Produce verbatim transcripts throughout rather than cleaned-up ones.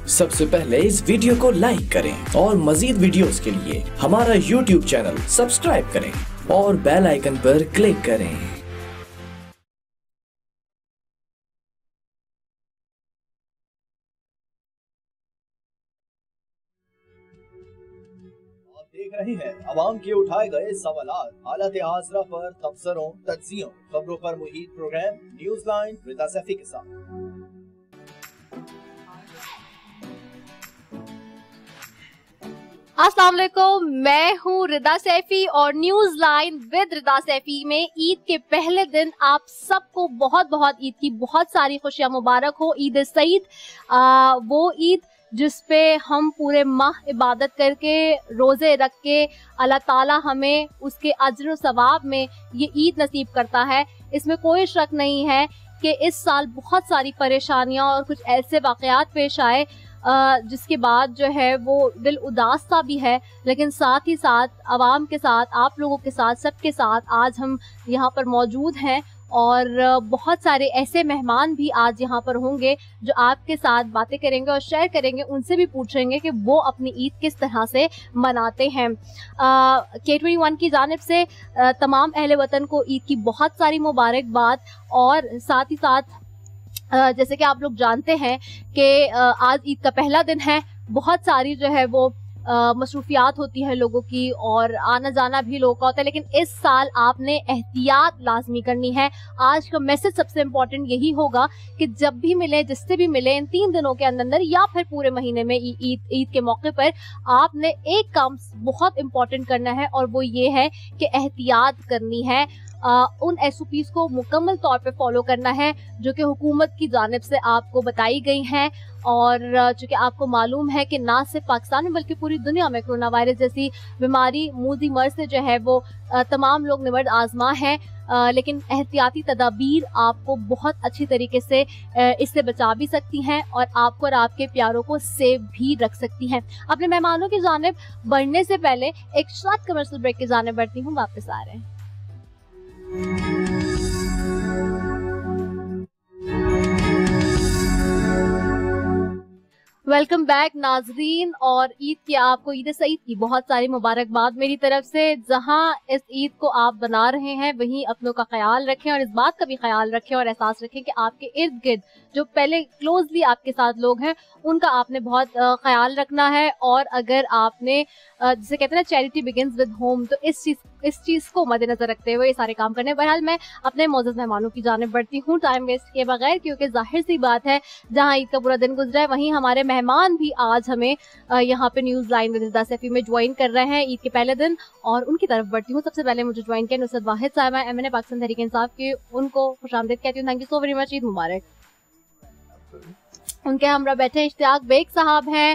सबसे पहले इस वीडियो को लाइक करें और मजीद वीडियोस के लिए हमारा यूट्यूब चैनल सब्सक्राइब करें और बेल आइकन पर क्लिक करें। देख रहे हैं अवाम के उठाए गए सवालात, हालत हाजरा पर तबसरों, तज्जियों, खबरों पर मुहित program news line Rida Saifi के साथ। अस्सलाम वालेकुम, मैं हूँ रिदा सैफी और news line with Rida Saifi में ईद के पहले दिन आप सबको बहुत बहुत ईद की बहुत सारी खुशियां मुबारक हो। ईद सईद, वो ईद जिस पे हम पूरे माह इबादत करके रोज़े रख के अल्लाह ताला हमें उसके अज्र सवाब में ये ईद नसीब करता है। इसमें कोई शक नहीं है कि इस साल बहुत सारी परेशानियां और कुछ ऐसे वाक़यात पेश आए जिसके बाद जो है वो दिल उदास सा भी है, लेकिन साथ ही साथ आवाम के साथ, आप लोगों के साथ, सबके साथ आज हम यहाँ पर मौजूद हैं और बहुत सारे ऐसे मेहमान भी आज यहाँ पर होंगे जो आपके साथ बातें करेंगे और शेयर करेंगे, उनसे भी पूछेंगे कि वो अपनी ईद किस तरह से मनाते हैं। के ट्वेंटी वन की जानिब से आ, तमाम अहले वतन को ईद की बहुत सारी मुबारकबाद। और साथ ही साथ आ, जैसे कि आप लोग जानते हैं कि आज ईद का पहला दिन है, बहुत सारी जो है वो मसरूफियात होती है लोगों की और आना जाना भी लोगों का होता है, लेकिन इस साल आपने एहतियात लाजमी करनी है। आज का मैसेज सबसे इम्पोर्टेंट यही होगा कि जब भी मिले, जिससे भी मिले, इन तीन दिनों के अंदर अंदर या फिर पूरे महीने में ईद ईद के मौके पर आपने एक काम बहुत इम्पोर्टेंट करना है और वो ये है कि एहतियात करनी है। आ, उन एस ओ पीज़ को मुकम्मल तौर पे फॉलो करना है जो कि हुकूमत की जानिब से आपको बताई गई हैं। और चूँकि आपको मालूम है कि ना सिर्फ पाकिस्तान में बल्कि पूरी दुनिया में कोरोना वायरस जैसी बीमारी, मूजी मर्ज से जो है वो आ, तमाम लोग निमर्द आजमा हैं, लेकिन एहतियाती तदाबीर आपको बहुत अच्छी तरीके से इससे बचा भी सकती हैं और आपको और आपके प्यारों को सेव भी रख सकती हैं। अपने मेहमानों की जानिब बढ़ने से पहले एक शॉर्ट कमर्शियल ब्रेक की जानिब बढ़ती हूँ, वापस आ रहे हैं। वेलकम बैक नाजरीन, और ईद की आपको ईद सईद की बहुत सारी मुबारकबाद मेरी तरफ से। जहां इस ईद को आप बना रहे हैं वहीं अपनों का ख्याल रखें और इस बात का भी ख्याल रखें और एहसास रखें कि आपके इर्द गिर्द जो पहले क्लोजली आपके साथ लोग हैं उनका आपने बहुत ख्याल रखना है। और अगर आपने जिसे कहते हैं ना चैरिटी बिगिंस विद होम, तो इस चीज इस चीज को मद्देनजर रखते हुए ये सारे काम करने। बहरहाल मैं अपने मौजूद मेहमानों की जानिब बढ़ती हूँ टाइम वेस्ट किए बगैर, क्योंकि जाहिर सी बात है जहाँ ईद का पूरा दिन गुजरा है वहीं हमारे मेहमान भी आज हमें यहाँ पे news line with Rida Saifi में ज्वाइन कर रहे हैं ईद के पहले दिन, और उनकी तरफ बढ़ती हूँ। सबसे पहले मुझे ज्वाइन किया नुसरत वाहिद साहिबा, M N A Pakistan Tehreek Insaf के, उनको खुशामदीद कहती हूँ। Thank you so very much, Eid मुबारक। उनके हमरा बैठे इश्तियाक बेग साहब हैं,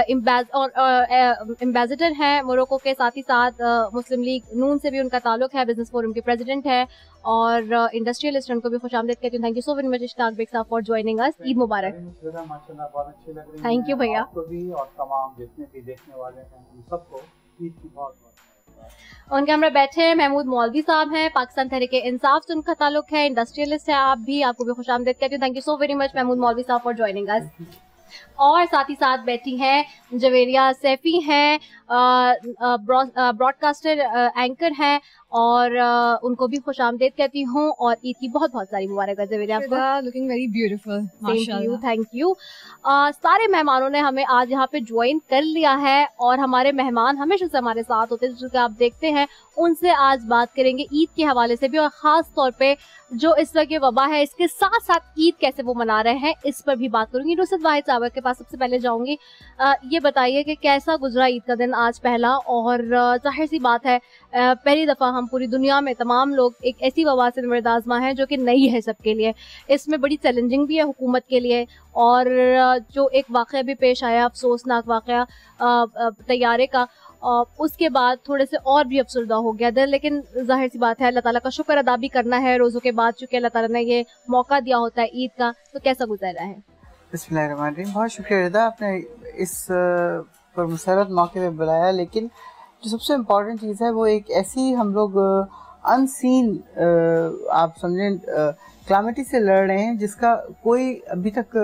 एम्बेसडर हैं मोरक्को के, साथ ही साथ मुस्लिम लीग नून से भी उनका ताल्लुक है, बिजनेस फोरम के प्रेसिडेंट है और इंडस्ट्रियलिस्ट। उनको भी खुशामदीद कहती हूँ। Thank you so very much Ishtiaq Baig साहब फॉर ज्वाइनिंग अस। ईद मुबारक। थैंक यू भैया। और तमाम जितने भी देखने वाले हैं उन सबको ईद की बहुत बहुत। उनके हमरा बैठे हैं महमूद मौलवी साहब हैं, पाकिस्तान तहरीक इंसाफ से उनका ताल्लुक है, इंडस्ट्रियलिस्ट है आप भी, आपको भी खुशामदीद कहती हूँ। Thank you so very much Mahmood मौलवी साहब फॉर ज्वाइनिंग अस। और साथ ही साथ बैठी हैं जवेरिया सैफी हैं, ब्रॉडकास्टर एंकर हैं और uh, उनको भी खुशामदीद कहती हूँ और ईद की बहुत बहुत सारी मुबारकबाद। जवेरिया आपको लुकिंग वेरी ब्यूटीफुल, माशाल्लाह। Thank you. सारे मेहमानों ने हमें आज यहाँ पे ज्वाइन कर लिया है और हमारे मेहमान हमेशा से हमारे साथ होते हैं जो कि आप देखते हैं, उनसे आज बात करेंगे ईद के हवाले से भी, और ख़ास तौर पे जो इस वक्त ये वबा है इसके साथ साथ ईद कैसे वो मना रहे हैं इस पर भी बात करूंगी। नुसरत वाहिद साहब के पास सबसे पहले जाऊंगी। आ, ये बताइए कि कैसा गुजरा ईद का दिन आज पहला, और जाहिर सी बात है आ, पहली दफ़ा हम पूरी दुनिया में तमाम लोग एक ऐसी वबा से निमर्द आज़मा है जो कि नई है सबके लिए। इसमें बड़ी चैलेंजिंग भी है हुकूमत के लिए, और जो एक वाक़या भी पेश आया, अफसोसनाक वाक़या तैयारे का, और उसके बाद थोड़े से और भी अफसरदा हो गया दिल। लेकिन जाहिर सी बात है अल्लाह ताला का शुक्र अदा भी करना है रोज़ों के बाद, चूँकि अल्लाह ताला ने ये मौका दिया होता है ईद का। तो कैसा गुजरा है? बिस्मिल्लाहिर्रहमानिर्रहीम। बहुत शुक्रिया रिदा, आपने इस पर मुसरत मौके पे बुलाया। लेकिन जो सबसे इम्पोर्टेंट चीज़ है वो एक ऐसी हम लोग अनसीन आप समझें क्लामिटी से लड़ रहे हैं जिसका कोई अभी तक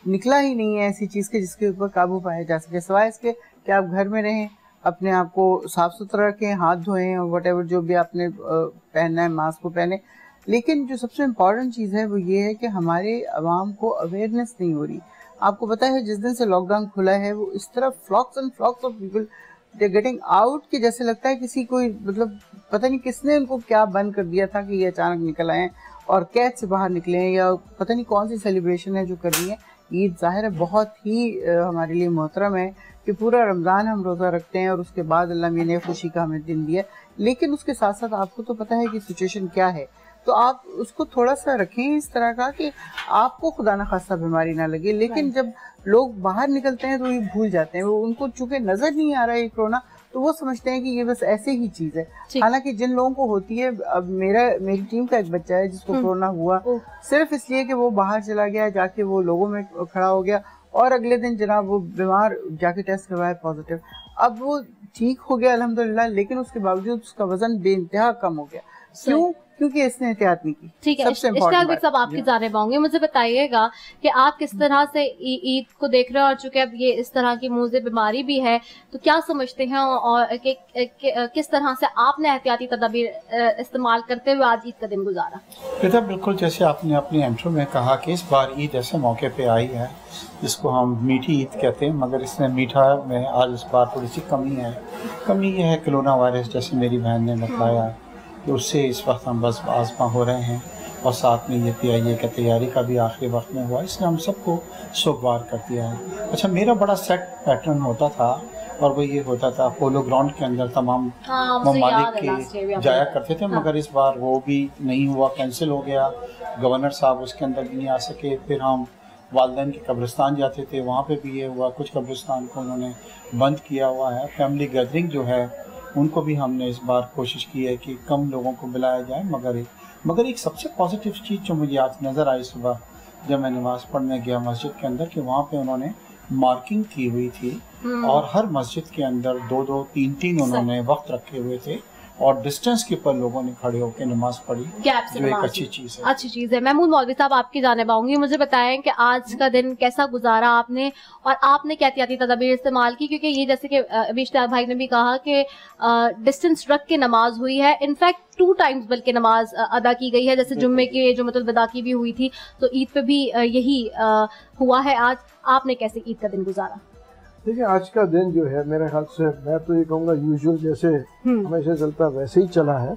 निकला ही नहीं है ऐसी चीज़ के जिसके ऊपर काबू पाया जा सके, सिवाय इसके कि आप घर में रहें, अपने आप को साफ सुथरा रखें, हाथ धोएं और वट एवर जो भी आपने पहनना है मास्क को पहने। लेकिन जो सबसे इम्पॉर्टेंट चीज़ है वो ये है कि हमारे अवाम को अवेयरनेस नहीं हो रही। आपको पता है जिस दिन से लॉकडाउन खुला है वो इस तरह flocks and flocks of people they getting out कि जैसे लगता है किसी कोई मतलब पता नहीं किसने उनको क्या बंद कर दिया था कि ये अचानक निकल आए और कैद से बाहर निकले हैं, या पता नहीं कौन सी सेलिब्रेशन है जो कर रही है। ईद ज़ाहिर है बहुत ही हमारे लिए मोहतरम है कि पूरा रमज़ान हम रोज़ा रखते हैं और उसके बाद अल्लाह मियां ने खुशी का हमें दिन दिया, लेकिन उसके साथ साथ आपको तो पता है कि सिचुएशन क्या है, तो आप उसको थोड़ा सा रखें इस तरह का कि आपको खुदा न खास्ता बीमारी ना लगे। लेकिन जब लोग बाहर निकलते हैं तो ये भूल जाते हैं, वो उनको चूंकि नज़र नहीं आ रहा है कोरोना, तो वो समझते हैं कि ये बस ऐसे ही चीज़ है। हालांकि जिन लोगों को होती है, अब मेरा मेरी टीम का एक बच्चा है जिसको कोरोना हुआ सिर्फ इसलिए कि वो बाहर चला गया, जाके वो लोगों में खड़ा हो गया और अगले दिन जनाब वो बीमार जाके टेस्ट करवाया पॉजिटिव। अब वो ठीक हो गया अल्हम्दुलिल्लाह, लेकिन उसके बावजूद उसका वजन बेइंतहा कम हो गया। क्यों? क्योंकि इसने एहतियात नहीं की। ठीक है, इश्तियाक बेग साहब आपकी जानिब आऊंगी, मुझे बताइएगा कि आप किस तरह से ईद को देख रहे हैं और चूंकि अब ये इस तरह की मुझे बीमारी भी है तो क्या समझते हैं और कि, कि, कि, किस तरह से आपने एहतियाती तदाबीर इस्तेमाल करते हुए आज ईद का दिन गुजारा? बेटा बिल्कुल जैसे आपने अपनी इंट्रो में कहा कि इस बार ईद ऐसे मौके पे आई है जिसको हम मीठी ईद कहते हैं, मगर इसमें मीठा में आज इस बार थोड़ी सी कमी है। कमी ये है कोरोना वायरस, जैसे मेरी बहन ने बताया, तो उससे इस वक्त हम बस आज़मा हो रहे हैं और साथ में ये पी आई ए की तैयारी का भी आखिरी वक्त में हुआ, इसने हम सबको सोगवार कर दिया है। अच्छा, मेरा बड़ा सेट पैटर्न होता था और वो ये होता था पोलो ग्राउंड के अंदर तमाम ममालिक के जाया करते थे, मगर इस बार वो भी नहीं हुआ, कैंसिल हो गया। गवर्नर साहब उसके अंदर भी नहीं आ सके। फिर हम वालदैन के कब्रिस्तान जाते थे, वहाँ पे भी ये हुआ, कुछ कब्रिस्तान को उन्होंने बंद किया हुआ है। फैमिली गैदरिंग जो है उनको भी हमने इस बार कोशिश की है कि कम लोगों को बुलाया जाए। मगर एक मगर एक सबसे पॉजिटिव चीज़ जो मुझे आज नज़र आई सुबह जब मैं नमाज़ पढ़ने गया मस्जिद के अंदर, कि वहाँ पे उन्होंने मार्किंग की हुई थी और हर मस्जिद के अंदर दो दो तीन तीन उन्होंने वक्त रखे हुए थे और डिस्टेंस के ऊपर लोगों ने खड़े होकर नमाज पढ़ी, जो एक अच्छी चीज़ है। अच्छी चीज़ है। महमूद मौलवी साहब आपकी जानिब आऊंगी, मुझे बताएं कि आज का दिन कैसा गुजारा आपने और आपने क्या एहतियाती तदाबीर इस्तेमाल की, क्योंकि ये जैसे कि अभी इश्तियाक भाई ने भी कहा कि डिस्टेंस रख के नमाज हुई है, इनफैक्ट टू टाइम्स बल्कि नमाज अदा की गई है, जैसे जुम्मे की जुम्मतुल विदा की भी हुई थी, तो ईद पे भी यही हुआ है। आज आपने कैसे ईद का दिन गुजारा? देखिए, आज का दिन जो है मेरे ख्याल से मैं तो ये कहूँगा यूजुअल जैसे हमेशा चलता है वैसे ही चला है।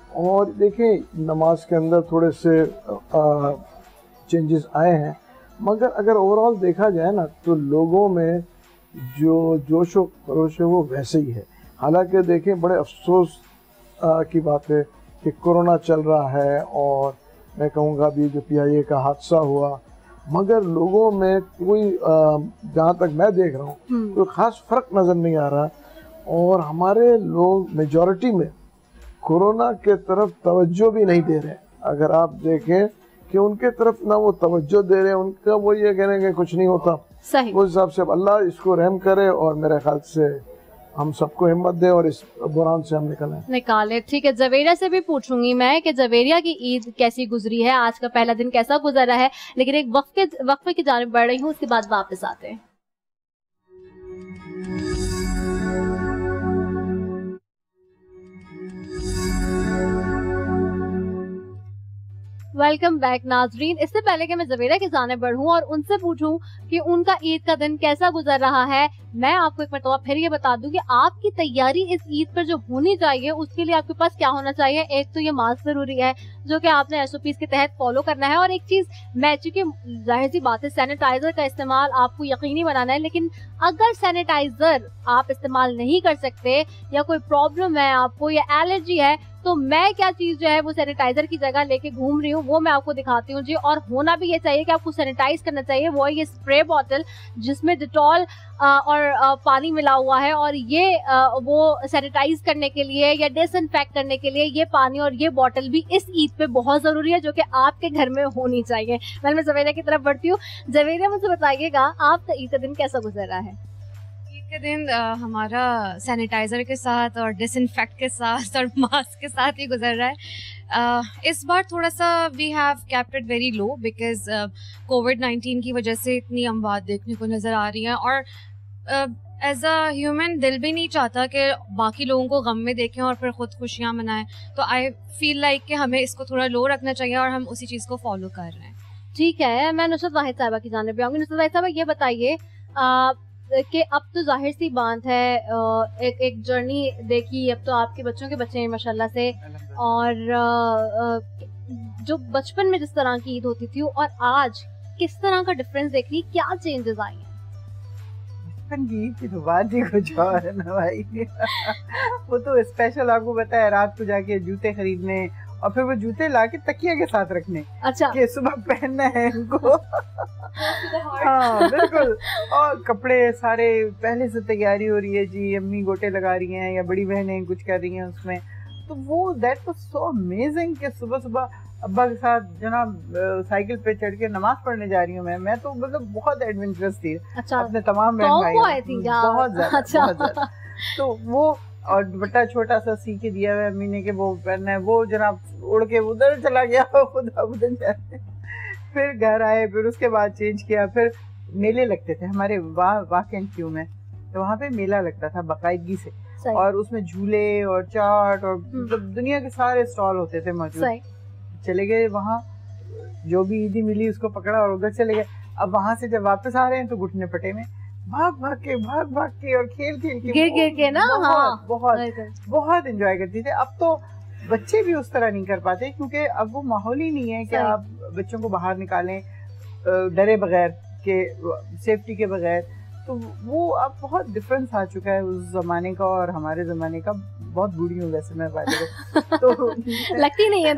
और देखिए, नमाज के अंदर थोड़े से चेंजेस आए हैं, मगर अगर ओवरऑल देखा जाए ना तो लोगों में जो जोश व खरोश है वो वैसे ही है। हालांकि देखें, बड़े अफसोस आ, की बात है कि कोरोना चल रहा है और मैं कहूँगा अभी जो पी आई ए का हादसा हुआ, मगर लोगों में कोई जहाँ तक मैं देख रहा हूँ कोई ख़ास फ़र्क नज़र नहीं आ रहा। और हमारे लोग मेजॉरिटी में कोरोना के तरफ तवज्जो भी नहीं दे रहे। अगर आप देखें कि उनके तरफ ना वो तवज्जो दे रहे हैं, उनका वो ये कह रहे हैं कि कुछ नहीं होता। सही। उस हिसाब से अब अल्लाह इसको रहम करे और मेरे ख्याल से हम सबको हिम्मत दे और इस बुरान से हम निकलें निकाले। ठीक है, जवेरिया से भी पूछूंगी मैं कि जवेरिया की ईद कैसी गुजरी है, आज का पहला दिन कैसा गुजरा है, लेकिन एक वक्फे वक्फे की जानिब बढ़ रही हूँ, उसके बाद वापस आते हैं। वेलकम बैक नाजरीन। इससे पहले कि मैं जवेरा की जानिब बढ़ूं और उनसे पूछूं कि उनका ईद का दिन कैसा गुजर रहा है, मैं आपको एक मरतबा फिर ये बता दूं कि आपकी तैयारी इस ईद पर जो होनी चाहिए उसके लिए आपके पास क्या होना चाहिए। एक तो ये मास्क जरूरी है जो कि आपने एस ओ पी के तहत फॉलो करना है, और एक चीज मैं, चूंकि जाहिर सी बात है सैनिटाइजर का इस्तेमाल आपको यकीनी बनाना है, लेकिन अगर सैनिटाइजर आप इस्तेमाल नहीं कर सकते या कोई प्रॉब्लम है आपको या एलर्जी है, तो मैं क्या चीज जो है वो सैनिटाइजर की जगह लेके घूम रही हूँ वो मैं आपको दिखाती हूँ जी। और होना भी ये चाहिए कि आपको सैनिटाइज करना चाहिए, वो है ये स्प्रे बॉटल जिसमें डिटॉल और पानी मिला हुआ है, और ये वो सैनिटाइज करने के लिए या डिसइंफेक्ट करने के लिए ये पानी और ये बॉटल भी इस ईद पे बहुत जरूरी है, जो कि आपके घर में होनी चाहिए। मैं जवेरिया की तरफ बढ़ती हूँ। जवेरिया, मुझे बताइएगा आपका ईद का दिन कैसा गुजर रहा है? ईद के दिन uh, हमारा सैनिटाइजर के साथ और डिसइंफेक्ट के साथ और मास्क के साथ ही गुजर रहा है. uh, इस बार थोड़ा सा we have kept it very low because covid nineteen की वजह से इतनी अमवात देखने को नज़र आ रही हैं और एज अ ह्यूमन दिल भी नहीं चाहता कि बाकी लोगों को गम में देखें और फिर खुद खुशियाँ मनाएं. तो आई फील लाइक कि हमें इसको थोड़ा लो रखना चाहिए और हम उसी चीज़ को फॉलो कर रहे हैं. ठीक है, मैं नुसरत वाहिद साहिबा की जानिब पे आऊंगी. नुसरत वाहिद साहिबा, ये बताइए कि अब तो जाहिर सी बात है आ, एक एक जर्नी देखी, अब तो आपके बच्चों के बच्चे हैं माशाल्लाह से, और आ, जो बचपन में जिस तरह की ईद होती थी और आज किस तरह का डिफरेंस देख रही, क्या चेंजेस आई हैं? बचपन की ईद की तो बात ही कुछ और है ना भाई. वो तो स्पेशल आपको बताया, रात को जाके जूते खरीदने और फिर वो जूते लाके तकिया के साथ रखने. अच्छा, कि सुबह पहनना है उनको. हाँ बिल्कुल. और कपड़े सारे पहले से तैयारी हो रही है जी, अम्मी गोटे लगा रही हैं या बड़ी बहनें कुछ कर रही हैं उसमें. तो वो दैट वाज सो अमेजिंग कि सुबह सुबह अब्बा के साथ जनाब साइकिल पे चढ़ के नमाज पढ़ने जा रही हूँ मैं मैं तो मतलब बहुत एडवेंचरस थी. अच्छा, अपने तमाम बहन भाई बहुत ज्यादा. अच्छा, बहुत ज्यादा. तो वो और दुपट्टा छोटा सा सी के दिया हुआ अम्मी ने कि वो पहनना है, वो जनाब उड़ के उधर चला गया खुदा उधर जाते. फिर घर आए, फिर उसके बाद चेंज किया. फिर मेले लगते थे हमारे वाह वाह कैंट क्यू में, तो वहाँ पे मेला लगता था बाकायदगी से, और उसमें झूले और चाट और मतलब दुनिया के सारे स्टॉल होते थे मौजूद. चले गए वहाँ, जो भी ईदी मिली उसको पकड़ा और उधर चले गए. अब वहाँ से जब वापस आ रहे हैं तो घुटने पटे में भाग भाग के भाग भाग के और खेल खेल के गिर गिर के ना. हाँ, बहुत बहुत एंजॉय करती थे. अब तो बच्चे भी उस तरह नहीं कर पाते क्योंकि अब वो माहौल ही नहीं है कि आप बच्चों को बाहर निकालें डरे बगैर के, सेफ्टी के बगैर. तो वो अब बहुत डिफरेंस आ चुका है उस जमाने का और हमारे जमाने का. बहुत बूढ़ी हूँ वैसे मैं बात तो लगती नहीं है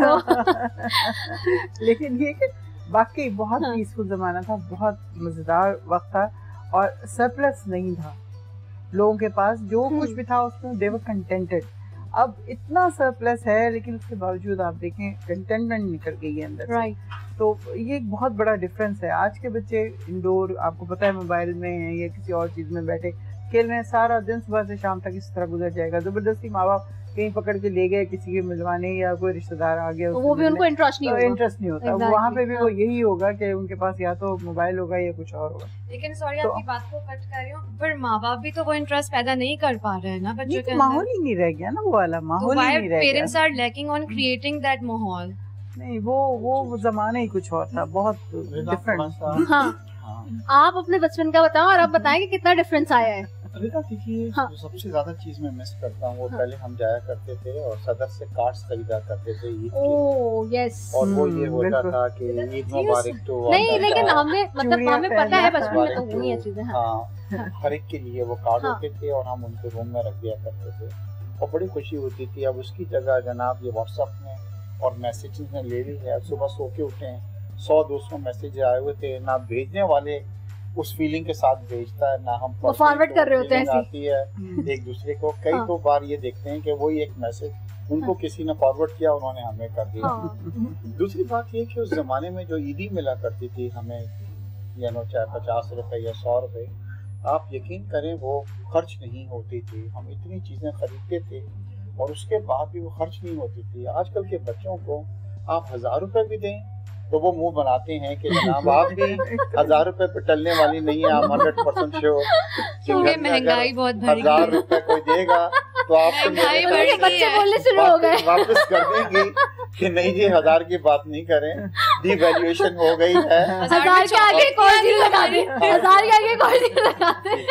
तो. लेकिन ये कि बाकी बहुत पीसफुल जमाना था, बहुत मजेदार वक्त था और सरप्लस नहीं था लोगों के पास. जो कुछ भी था उसमें दे वर कंटेंटेड. अब इतना सरप्लस है लेकिन उसके बावजूद आप देखें कंटेंटमेंट निकल गई है अंदर से. तो ये एक बहुत बड़ा डिफरेंस है. आज के बच्चे इंडोर, आपको पता है, मोबाइल में हैं या किसी और चीज में बैठे खेल रहे हैं. सारा दिन सुबह से शाम तक इस तरह गुजर जाएगा. जबरदस्ती माँ बाप कहीं पकड़ के ले गए किसी के मिलवाने या कोई रिश्तेदार आ गया, वो भी उनको इंटरेस्ट नहीं होगा. इंटरेस्ट नहीं होता. exactly. वहाँ पे भी वो यही होगा कि उनके पास या तो मोबाइल होगा या कुछ और होगा. लेकिन सॉरी तो, आपकी बात को कट कर रही हूँ, पर माँ बाप भी तो वो इंटरेस्ट पैदा नहीं कर पा रहे हैं ना बच्चों के. माहौल ही नहीं रह गया ना, वो वाला माहौल ही नहीं रह गया. Parents are lacking on creating that माहौल. नहीं, वो वो जमाना ही कुछ और था, बहुत डिफरेंट. हाँ, आप अपने बचपन का बताओ और आप बताएं कि कितना डिफरेंस आया है. रिता देखिए, हाँ. जो सबसे ज्यादा चीज मैं मिस करता हूँ वो हाँ. पहले हम जाया करते थे और सदर से कार्ड्स खरीदा करते थे ईद के. यस. और वो ये होता था कि ईद मुबारक तो नहीं, लेकिन हमें मतलब हमें पता है बचपन में तो हुई है चीजें. हाँ, हर एक के लिए वो कार्ड होते थे और हम उनको रूम में रख दिया करते थे और बड़ी खुशी होती थी. अब उसकी जगह जनाब ये व्हाट्सएप में और मैसेजेस में ले ली है. सुबह सो के उठे हैं, सौ दो सौ मैसेज आए हुए थे, ना भेजने वाले उस फीलिंग के साथ भेजता है ना हम फॉरवर्ड कर रहे होते हैं. आती है एक दूसरे को. कई हाँ. तो बार ये देखते हैं कि वही एक मैसेज उनको हाँ. किसी ने फॉरवर्ड किया, उन्होंने हमें कर दिया. हाँ. दूसरी बात ये कि उस जमाने में जो ईदी मिला करती थी हमें, या नो चाहे पचास रुपए या सौ रुपए, आप यकीन करें वो खर्च नहीं होती थी. हम इतनी चीजें खरीदते थे और उसके बाद भी वो खर्च नहीं होती थी. आजकल के बच्चों को आप हजार रुपए भी दें तो वो मुंह बनाते हैं कि जनाब आप भी हजार रुपए पे टलने वाली नहीं है. आप हंड्रेड परसेंट श्योर महंगाई बहुत बढ़ी, हजार रुपए कोई देगा तो आपको बच्चे बोलने शुरू हो गए, वापस कर देंगे कि नहीं जी हजार की बात नहीं करें, डिवैल्यूएशन हो गई है. हजार के आगे कोई नहीं लगा दे, हजार के आगे कोई नहीं लगा दे.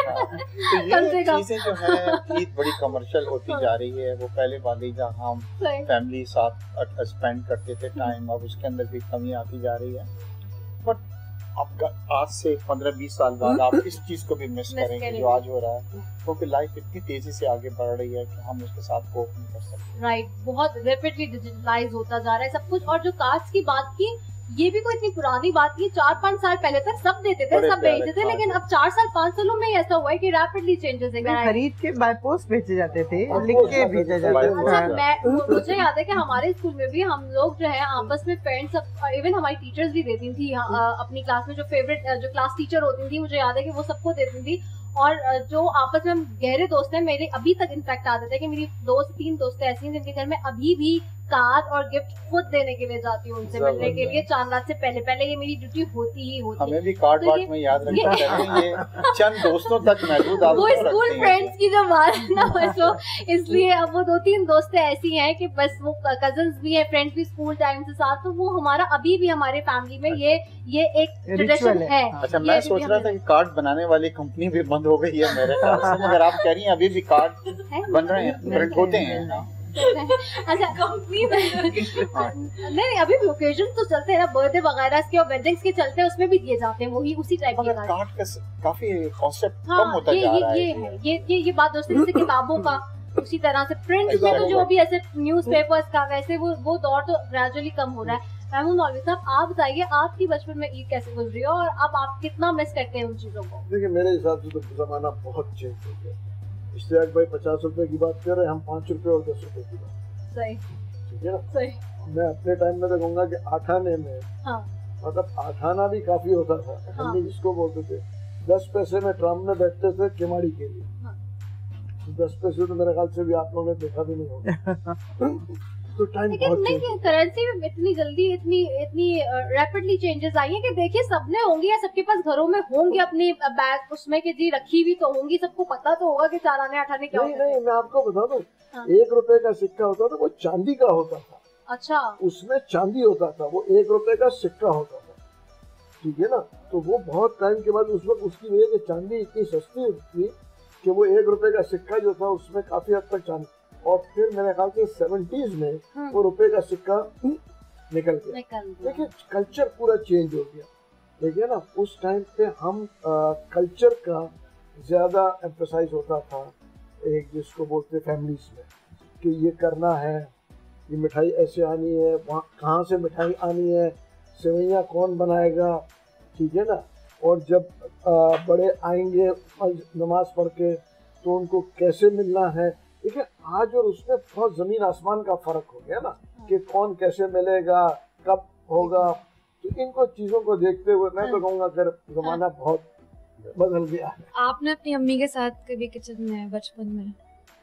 तो ये चीजें जो है ईद बड़ी कमर्शियल होती जा रही है. वो पहले वाली जहाँ हम फैमिली साथ स्पेंड करते थे टाइम, अब उसके अंदर भी कमी आती जा रही है. बट अब आज से पंद्रह बीस साल बाद आप इस चीज को भी मिस करेंगे जो आज हो रहा है, क्योंकि लाइफ इतनी तेजी से आगे बढ़ रही है कि हम उसके साथ कोप नहीं कर सकते. राइट, बहुत रैपिडली डिजिटलाइज होता जा रहा है सब कुछ. और जो कार्ड्स की बात की, ये भी कोई इतनी पुरानी बात नहीं, चार पाँच साल पहले तक सब देते थे, सब बेचते थे, लेकिन अब चार साल पाँच सालों में ऐसा हुआ है कि रैपिडली चेंजेस है। खरीद के बाय पोस्ट बेचे जाते थे, लिख के भेजे जाते थे। अच्छा, मैं मुझे याद है कि हमारे स्कूल में भी हम लोग जो है आपस में फ्रेंड्स, इवन हमारी टीचर्स भी देती थी अपनी क्लास में, जो फेवरेट जो क्लास टीचर होती थी, मुझे याद है कि वो सबको देती थी। और जो आपस में गहरे दोस्त हैं मेरे, अभी तक इनफैक्ट आदत है कि मेरी दो से तीन दोस्त ऐसी हैं जिनके घर में अभी भी कार्ड और गिफ्ट खुद देने के लिए जाती हूँ, उनसे मिलने के लिए चांद रात से पहले पहले ये मेरी ड्यूटी होती ही होती है। हमें भी कार्ड तो बांट में याद रखना चाहिए, ये चंद दोस्तों तक महदूद आप वो स्कूल फ्रेंड्स की जो बात है ना, बस वो इसलिए अब वो दो तीन दोस्तें ऐसी हैं कि बस वो कजन्स भी है, फ्रेंड्स भी स्कूल टाइम से साथ, तो वो हमारा अभी भी हमारे फैमिली में ये ये एक ट्रेडिशन है। अच्छा, मैं सोच रहा था कि कार्ड बनाने वाली कंपनी भी बंद हो गई है मेरे ख्याल से, मगर आप कह रही हैं अभी भी कार्ड बन रहे हैं, प्रिंट होते हैं। अच्छा, कंपनी नहीं, अभी भी ओकेजन तो चलते हैं ना, बर्थडे वगैरह के और वेडिंग्स के चलते हैं, उसमें भी दिए जाते हैं वही उसी टाइप के कार्ड। का काफी कॉन्सेप्ट हाँ, कम होता ये, जा ये, रहा ये है है ये ये ये बात दोस्तों, जैसे किताबों का उसी तरह से प्रिंट में तो जो भी ऐसे न्यूज़पेपर्स का वैसे वो वो दौर तो ग्रेजुअली कम हो रहा है। महमूद मौलवी साहब, आप बताइए आपकी बचपन में ईद कैसे गुजरी और अब आप कितना मिस करते हैं उन चीजों को? देखिए, मेरे हिसाब से तो जमाना बहुत चेंज हो गया। इश्तियाक भाई पचास रुपए की बात कर रहे हैं, हम पाँच रुपए और दस रुपए की बात। सही, ठीक है ना? सही। मैं अपने टाइम में तो कहूँगा कि आठाने में, हाँ, मतलब आठाना भी काफी होता था। हाँ, हम जिसको बोलते थे, दस पैसे में ट्राम में बैठते थे किमाड़ी के लिए। हाँ, दस पैसे तो मेरे ख्याल से भी आप लोगों ने देखा भी नहीं होगा। तो टाइम लेकिन नहीं, करेंसी में इतनी जल्दी इतनी इतनी रैपिडली चेंजेस आई हैं कि देखिए सबने होंगी या सबके पास घरों में होंगे अपनी बैग, उसमें कि जी रखी हुई तो होंगी, सबको पता तो होगा कि चार आने आठ आने क्या नहीं, होते नहीं, मैं आपको बता दूं, हाँ, एक रुपए का सिक्का होता था, वो चांदी का होता था। अच्छा, उसमें चांदी होता था, वो एक रुपए का सिक्का होता था, ठीक है ना? तो वो बहुत टाइम के बाद उस वक्त उसकी वजह से चांदी इतनी सस्ती थी कि वो एक रुपए का सिक्का जो था उसमें काफी हद तक चांदी, और फिर मेरे ख्याल से सेवेंटीज में वो रुपए का सिक्का निकल गया। देखिए, कल्चर पूरा चेंज हो गया। देखिए ना, उस टाइम पे हम कल्चर का ज्यादा एम्फसाइज होता था, एक जिसको बोलते फैमिलीज में, कि ये करना है, ये मिठाई ऐसे आनी है, वहाँ कहाँ से मिठाई आनी है, सेवैयाँ कौन बनाएगा, ठीक है ना? और जब आ, बड़े आएंगे नमाज पढ़ के तो उनको कैसे मिलना है। देखिए, आज और उसमें बहुत जमीन आसमान का फर्क हो गया ना, कि कौन कैसे मिलेगा, कब होगा। तो इनको चीजों को देखते हुए मैं तो कहूँगा कि जमाना बहुत बदल गया है। आपने अपनी अम्मी के साथ कभी किचन में बचपन में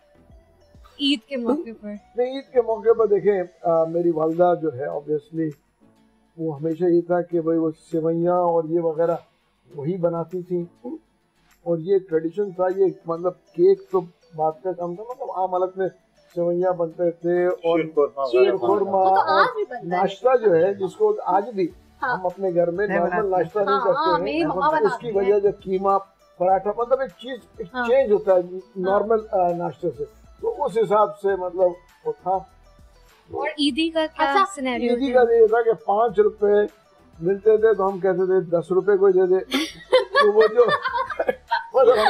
ईद के मौके पर? नहीं, ईद के मौके पर देखें, मेरी वालदा जो है ऑब्वियसली वो हमेशा ये था कि भाई वो सेवैयाँ और ये वगैरह वही बनाती थी, और ये ट्रेडिशन था। ये मतलब केक तो बात का काम था, मतलब आम हालत में सेवैयाँ बनते थे और शीरखुरमा और नाश्ता जो है जिसको आज भी हाँ, हम अपने घर में नॉर्मल नाश्ता नहीं करते हैं, उसकी वजह जो कीमा पराठा, मतलब एक चीज चेंज होता है नॉर्मल नाश्ते से, तो उस हिसाब से मतलब वो था। और ईदी का क्या अच्छा, सिनेरियो? ईदी का ये था कि पाँच रुपए मिलते थे तो हम कहते थे दस रुपए कोई दे दे। तो वो जो उन्होंने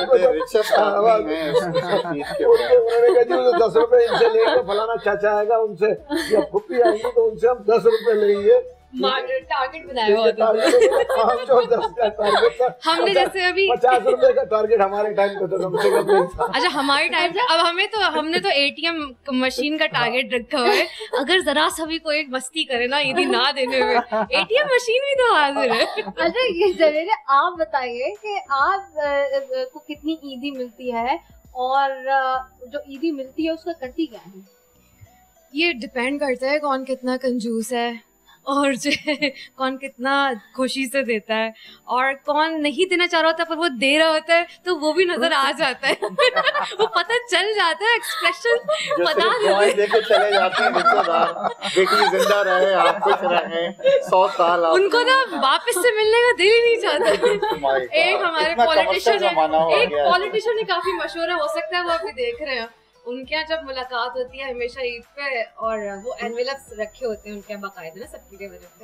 कहा जी दस रुपए इनसे लेंगे, फलाना चाचा आएगा उनसे या फुप्पी आएंगी तो उनसे हम दस रुपए लेंगे। टारगेट बनाया हुआ था हमने, जैसे अभी पचास रुपए का टारगेट हमारे टाइम पे तो कम से कम नहीं था। अच्छा, हमारे टाइम पे अब हमें तो हमने तो एटीएम मशीन का टारगेट रखा हुआ है, अगर जरा सा भी कोई मस्ती करे ना ईदी ना देने में, एटीएम मशीन भी तो हाजिर है। अच्छा, ये जरूर आप बताइए कि आप को कितनी ईदी मिलती है और जो ईदी मिलती है उसका करती क्या है? ये डिपेंड करता है कौन कितना कंजूस है और जो है कौन कितना खुशी से देता है, और कौन नहीं देना चाह रहा होता पर वो दे रहा होता है तो वो भी नजर आ जाता है। वो पता चल जाता है, एक्सप्रेशन पता लेके चले जाते हैं रिश्तेदार, बेटी जिंदा रहे, आप खुश रहे, सौ साल उनको ना वापस से मिलने का दिल ही नहीं चाहता। एक हमारे पॉलिटिशियन है, एक पॉलिटिशियन ही काफी मशहूर है, हो सकता है वो अभी देख रहे हैं, उनके यहाँ जब मुलाकात होती है हमेशा ईद पे, और वो एनवेलप्स रखे होते हैं उनके यहाँ बाकायदा ना सबकी वजह से,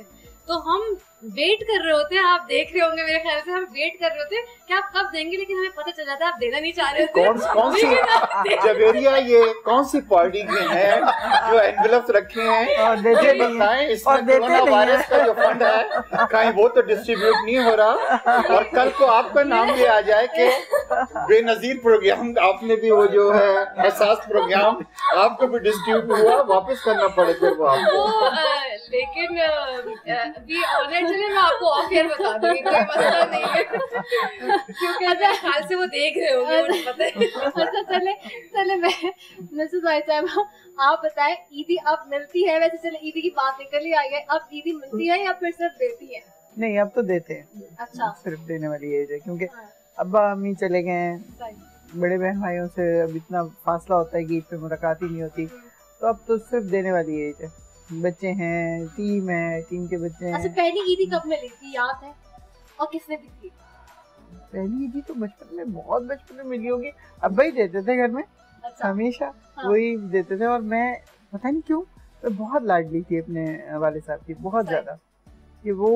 तो हम वेट कर रहे होते हैं, आप देख रहे होंगे मेरे ख्याल से, हम वेट कर रहे होते हैं कि आप कब देंगे, लेकिन हमें पता चल जाता है आप देना नहीं चाह रहे होते। कौन कौन सी जवेरिया, ये कौन सी पार्टी के हैं जो एनवेलप रखे हैं और देते ये नहीं बताएं। हैं। इसमें और देते कोरोना नहीं वायरस हैं। का जो फंड है कहीं वो तो डिस्ट्रीब्यूट नहीं हो रहा, और कल को आपका नाम भी आ जाए कि बेनजीर प्रोग्राम आपने भी वो जो है एहसास प्रोग्राम आपको भी डिस्ट्रीब्यूट हुआ, वापस करना पड़े फिर वो आपको। वो अ, लेकिन भी ऑनर चले मैं आपको ऑफ एयर बता दूंगी, कोई मसला नहीं है क्योंकि मेरे ख्याल से वो देख रहे होंगे, मुझे पता है। अच्छा चले चले मैं मिसेस भाई साहब आप बताएं, ईदी अब मिलती है? वैसे चले ईदी की बात निकल ही आई है, अब ईदी मिलती है या फिर सिर्फ देती है? नहीं, अब तो देते हैं। अच्छा, सिर्फ देने वाली एज है, क्योंकि हाँ। अब्बा अम्मी चले गए हैं, सही। बड़े बहन भाइयों से अब इतना फासला होता है कि ईद पे मुलाकात ही नहीं होती, तो अब तो सिर्फ देने वाली एज है। बच्चे हैं, टीम है, टीम के बच्चे अच्छा, हैं। पहली ईदी कब मिली थी याद है, और किसने दी थी? पहली ईदी तो बचपन में, बहुत बचपन में मिली होगी, अब्बा ही देते थे घर में अच्छा, हमेशा, हाँ। वही देते थे। और मैं पता नहीं क्यों मैं बहुत लाडली थी अपने वाले साहब की, बहुत सही। ज्यादा। कि वो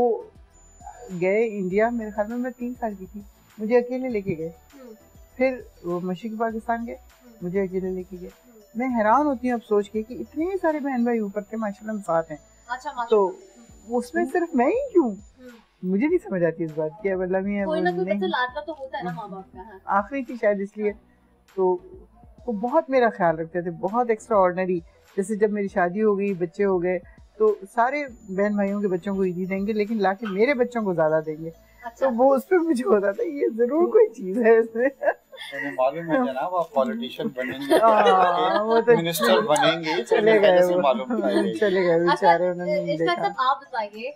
गए इंडिया, मेरे ख्याल में मैं तीन साल की थी, मुझे अकेले लेके गए। हम्म, फिर वो मशरक़ी पाकिस्तान गए, हम्म, मुझे अकेले लेके गए। हम्म। मैं हैरान होती हूँ अब सोच के कि इतने सारे बहन भाई ऊपर के माशाल्लाह में साथ हैं, अच्छा माशाल्लाह। तो उसमें सिर्फ मैं ही क्यों? हम्म, मुझे नहीं समझ आती इस बात की। मतलब ये कोई ना कोई नहीं- बच्चा लाडला तो होता है ना माँ बाप का। हाँ। आखिरी थी शायद इसलिए, तो वो बहुत मेरा ख्याल रखते थे, बहुत एक्स्ट्रा ऑर्डिनरी। जैसे जब मेरी शादी हो गई, बच्चे हो गए, तो सारे बहन भाइयों के बच्चों को ईदी देंगे, लेकिन लाके मेरे बच्चों को ज्यादा देंगे। अच्छा, तो वो उस पर मुझे होता था ये जरूर कोई चीज है इसमें। मुझे मालूम है जनाब आप पॉलिटिशियन बनेंगे, हाँ, वो तो मिनिस्टर बनेंगे, तो चले मुझे पहले गए से वो, मालूम था ये। चले गए अच्छा, बेचारे, उन्होंने नहीं इसका देखा। सब आप बताइए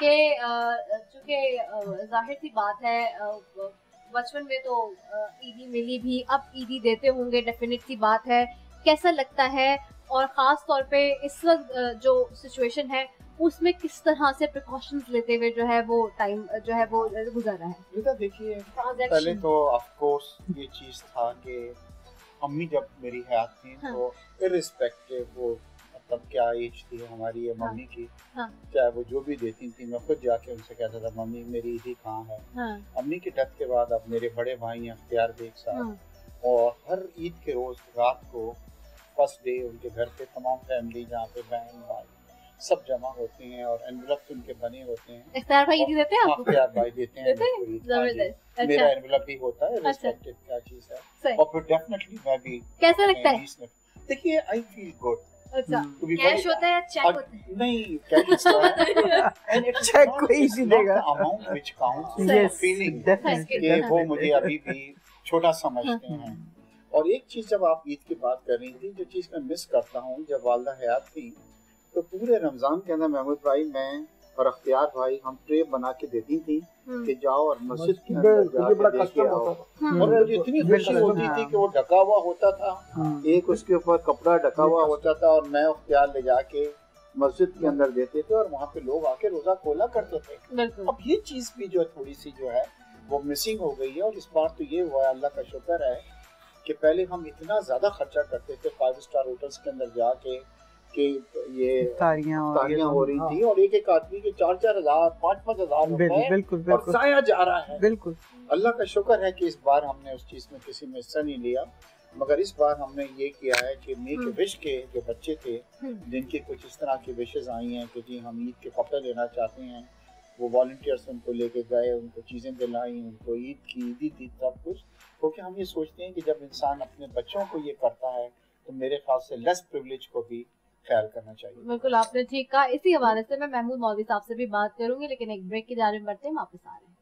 कि चूंकि जाहिर सी बात है अ, बचपन में तो अ, ईदी मिली भी, अब ईदी देते होंगे, डेफिनेट सी बात है। कैसा लगता है, और खास तौर पे इस वक्त अ, जो सिचुएशन है उसमें किस तरह से प्रिकॉशंस लेते हुए जो है वो टाइम जो है वो गुजर रहा है? बेटा देखिए, पहले ट्रांजैक्शन। तो ऑफ कोर्स ये चीज था कि अम्मी जब मेरी हयात थी हाँ। तो इररिस्पेक्टिव वो मतलब क्या एज थी हमारी या मम्मी की, हाँ। चाहे वो जो भी देती थी, मैं खुद जाके उनसे कहता था मम्मी मेरी ईदी कहाँ है। हाँ, अम्मी की डेथ के बाद अब मेरे बड़े भाई हैं अख्तियार बेग साहब, हाँ, और हर ईद के रोज रात को फर्स्ट डे उनके घर पे तमाम फैमिली जहाँ पे बहन भाई सब जमा होते हैं और एनवेलप उनके बने होते हैं। इफ्तार भाई ईदी देते हैं आपको? अख्तियार भाई देते हैं देते हैं? मुझको ईद। हाँ जी। जबरदस्त। मेरा अच्छा, एनवेलप ही होता है, रिस्पेक्टेड क्या चीज है, सही। और फिर डेफिनेटली मैं भी कैसा लगता है? इसमें देखिए आई फील गुड अच्छा, टू बी कैश होता है या चेक होता है? नहीं कैश होता है एंड इट्स Check कोई इसी देगा। Amount which counts, Yes, feeling definitely, कि वो definitely. मुझे अभी भी छोटा समझते हैं। और एक चीज जब आप ईद की बात कर रही थी, जो चीज मैं मिस करता हूँ, जब वालदा हयात थी तो पूरे रमजान के अंदर महमूद भाई, मैं और अख्तियार भाई हम ट्रे बना के देती थी कि जाओ और मस्जिद के अंदर मुझे बड़ा जाके कष्ट देके आओ। होता था। और मुझे इतनी खुशी होती थी कि वो ढका हुआ होता था, हम्म। एक उसके ऊपर कपड़ा ढका हुआ होता था, और मैं अख्तियार ले जाके मस्जिद के अंदर देते थे और वहाँ पे लोग आके रोजा खोला करते थे। बिल्कुल। अब ये चीज भी जो थोड़ी सी जो है वो मिसिंग हो गई है। और इस बार तो ये हुआ है, अल्लाह का शुक्र है कि पहले हम इतना ज्यादा खर्चा करते थे फाइव स्टार होटल्स के अंदर जाके कि ये तारियां और ये तारियां हो रही थी, और एक एक आदमी के चार चार हजार पाँच पाँच हजार बिल- रुपए बिल्कुल और बिल्कुल जाया जा रहा है। बिल्कुल। अल्लाह का शुक्र है कि इस बार हमने उस चीज में किसी में हिस्सा नहीं लिया, मगर इस बार हमने ये किया है कि मेक ए विश के जो बच्चे थे जिनकी कुछ इस तरह की विशेष आई हैं कि जी हम ईद के कपड़े लेना चाहते हैं, वो वॉलंटियर्स उनको लेके गए, उनको चीज़ें दिलाई, उनको ईद की ईदी दी सब कुछ। क्योंकि हम ये सोचते हैं कि जब इंसान अपने बच्चों को ये करता है तो मेरे ख्याल से लेस प्रिविलेज को भी ख्याल करना चाहिए। बिल्कुल आपने ठीक कहा। इसी हवाले से मैं महमूद मौलवी साहब से भी बात करूंगी, लेकिन एक ब्रेक की जानिब बढ़ते हैं, वापस आ रहे हैं।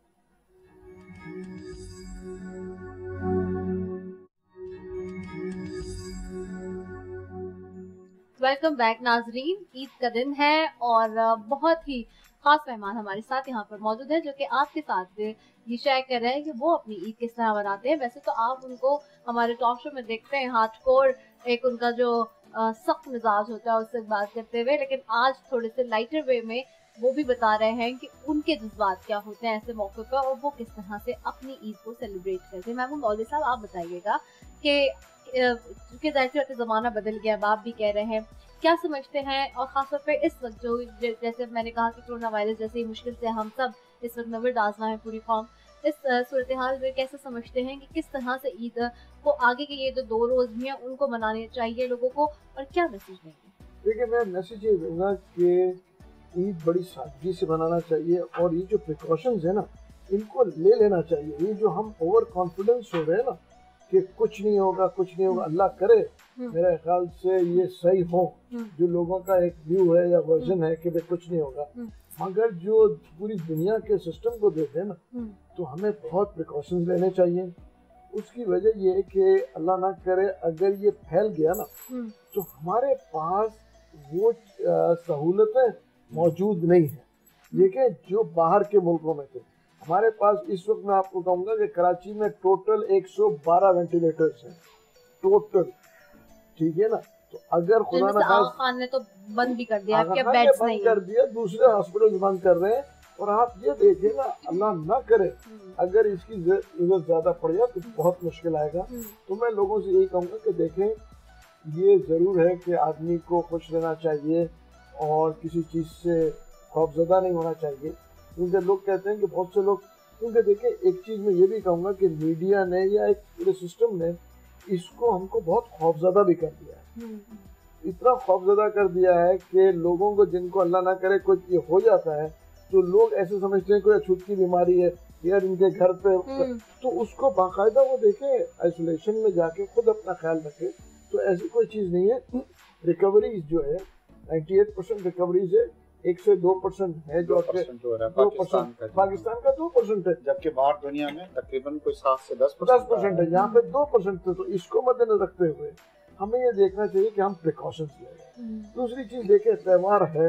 वेलकम बैक नाजरीन। ईद का दिन है और बहुत ही खास मेहमान हमारे साथ यहाँ पर मौजूद है जो कि आपके साथ ये शेयर कर रहे हैं कि वो अपनी ईद किस तरह मनाते हैं। वैसे तो आप उनको हमारे टॉक शो में देखते हैं हार्डकोर एक उनका जो सख्त मिजाज होता है उससे बात करते हुए, लेकिन आज थोड़े से लाइटर वे में वो भी बता रहे हैं कि उनके जज्बात क्या होते हैं ऐसे मौके पर और वो किस तरह से अपनी ईद को सेलिब्रेट करते हैं। महमूद मौलवी साहब आप बताइएगा कि क्योंकि जाहिर सी ज़माना बदल गया, अब आप भी कह रहे हैं, क्या समझते हैं और ख़ासतौर पे इस वक्त जो जैसे मैंने कहा कि कोरोना वायरस जैसी मुश्किल से हम सब इस वक्त नज़र आजमा है पूरी कौम, इस सूरत हाल में कैसे समझते हैं कि किस तरह से ईद को आगे के ये जो दो रोज़ भी हैं उनको मनाने चाहिए लोगों को, और क्या मैसेज देंगे? देखिए, मैं मैसेज ये दूंगा कि ईद बड़ी सादगी से मनाना चाहिए, और ये जो प्रिकॉशंस है ना, इनको ले लेना चाहिए। ये जो हम ओवर कॉन्फिडेंस हो रहे हैं ना कि कुछ नहीं होगा कुछ नहीं होगा, अल्लाह करे मेरे ख्याल से ये सही हो, जो लोगों का एक व्यू है या वर्जन है कि भाई कुछ नहीं होगा, मगर जो पूरी दुनिया के सिस्टम को देखें ना, तो हमें बहुत प्रिकॉशंस लेने चाहिए। उसकी वजह ये है कि अल्लाह ना करे अगर ये फैल गया ना, तो हमारे पास वो सहूलतें मौजूद नहीं है ये कि जो बाहर के मुल्कों में थे। हमारे पास इस वक्त मैं आपको कहूँगा कि कराची में टोटल एक सौ बारह वेंटिलेटर्स हैं टोटल, ठीक है ना। तो अगर खुदा न खास्ता ने तो बंद भी कर दिया, आपके बेड्स नहीं कर दिया, दूसरे हॉस्पिटल बंद कर रहे हैं, और आप ये देखिए ना, अल्लाह ना करे अगर इसकी जरूरत ज्यादा पड़ जाए तो बहुत मुश्किल आएगा। तो मैं लोगों से यही कहूँगा कि देखें, ये जरूर है कि आदमी को खुश रहना चाहिए और किसी चीज़ से खौफजदा नहीं होना चाहिए, क्योंकि लोग कहते हैं कि बहुत से लोग, क्योंकि देखिए एक चीज़ मैं ये भी कहूँगा कि मीडिया ने या एक पूरे सिस्टम ने इसको हमको बहुत खौफजदा भी कर दिया है, इतना खौफजदा कर दिया है कि लोगों को, जिनको अल्लाह ना करे कुछ ये हो जाता है, तो लोग ऐसे समझते हैं कोई अछूत की बीमारी है यार इनके घर पे, तो उसको बाकायदा वो देखे आइसोलेशन में जाके खुद अपना ख्याल रखे। तो ऐसी कोई चीज़ नहीं है। रिकवरीज जो है अट्ठानवे परसेंट रिकवरीज है, एक से दो परसेंट है जो दो परसेंट पाकिस्तान का दो परसेंट है, जबकि बाहर दुनिया में तकरीबन कोई सात से दस दस परसेंट है, यहाँ पे दो परसेंट थे। तो इसको मद्देनजर रखते हुए हमें ये देखना चाहिए कि हम प्रिकॉशंस लें। दूसरी चीज देखे, त्योहार है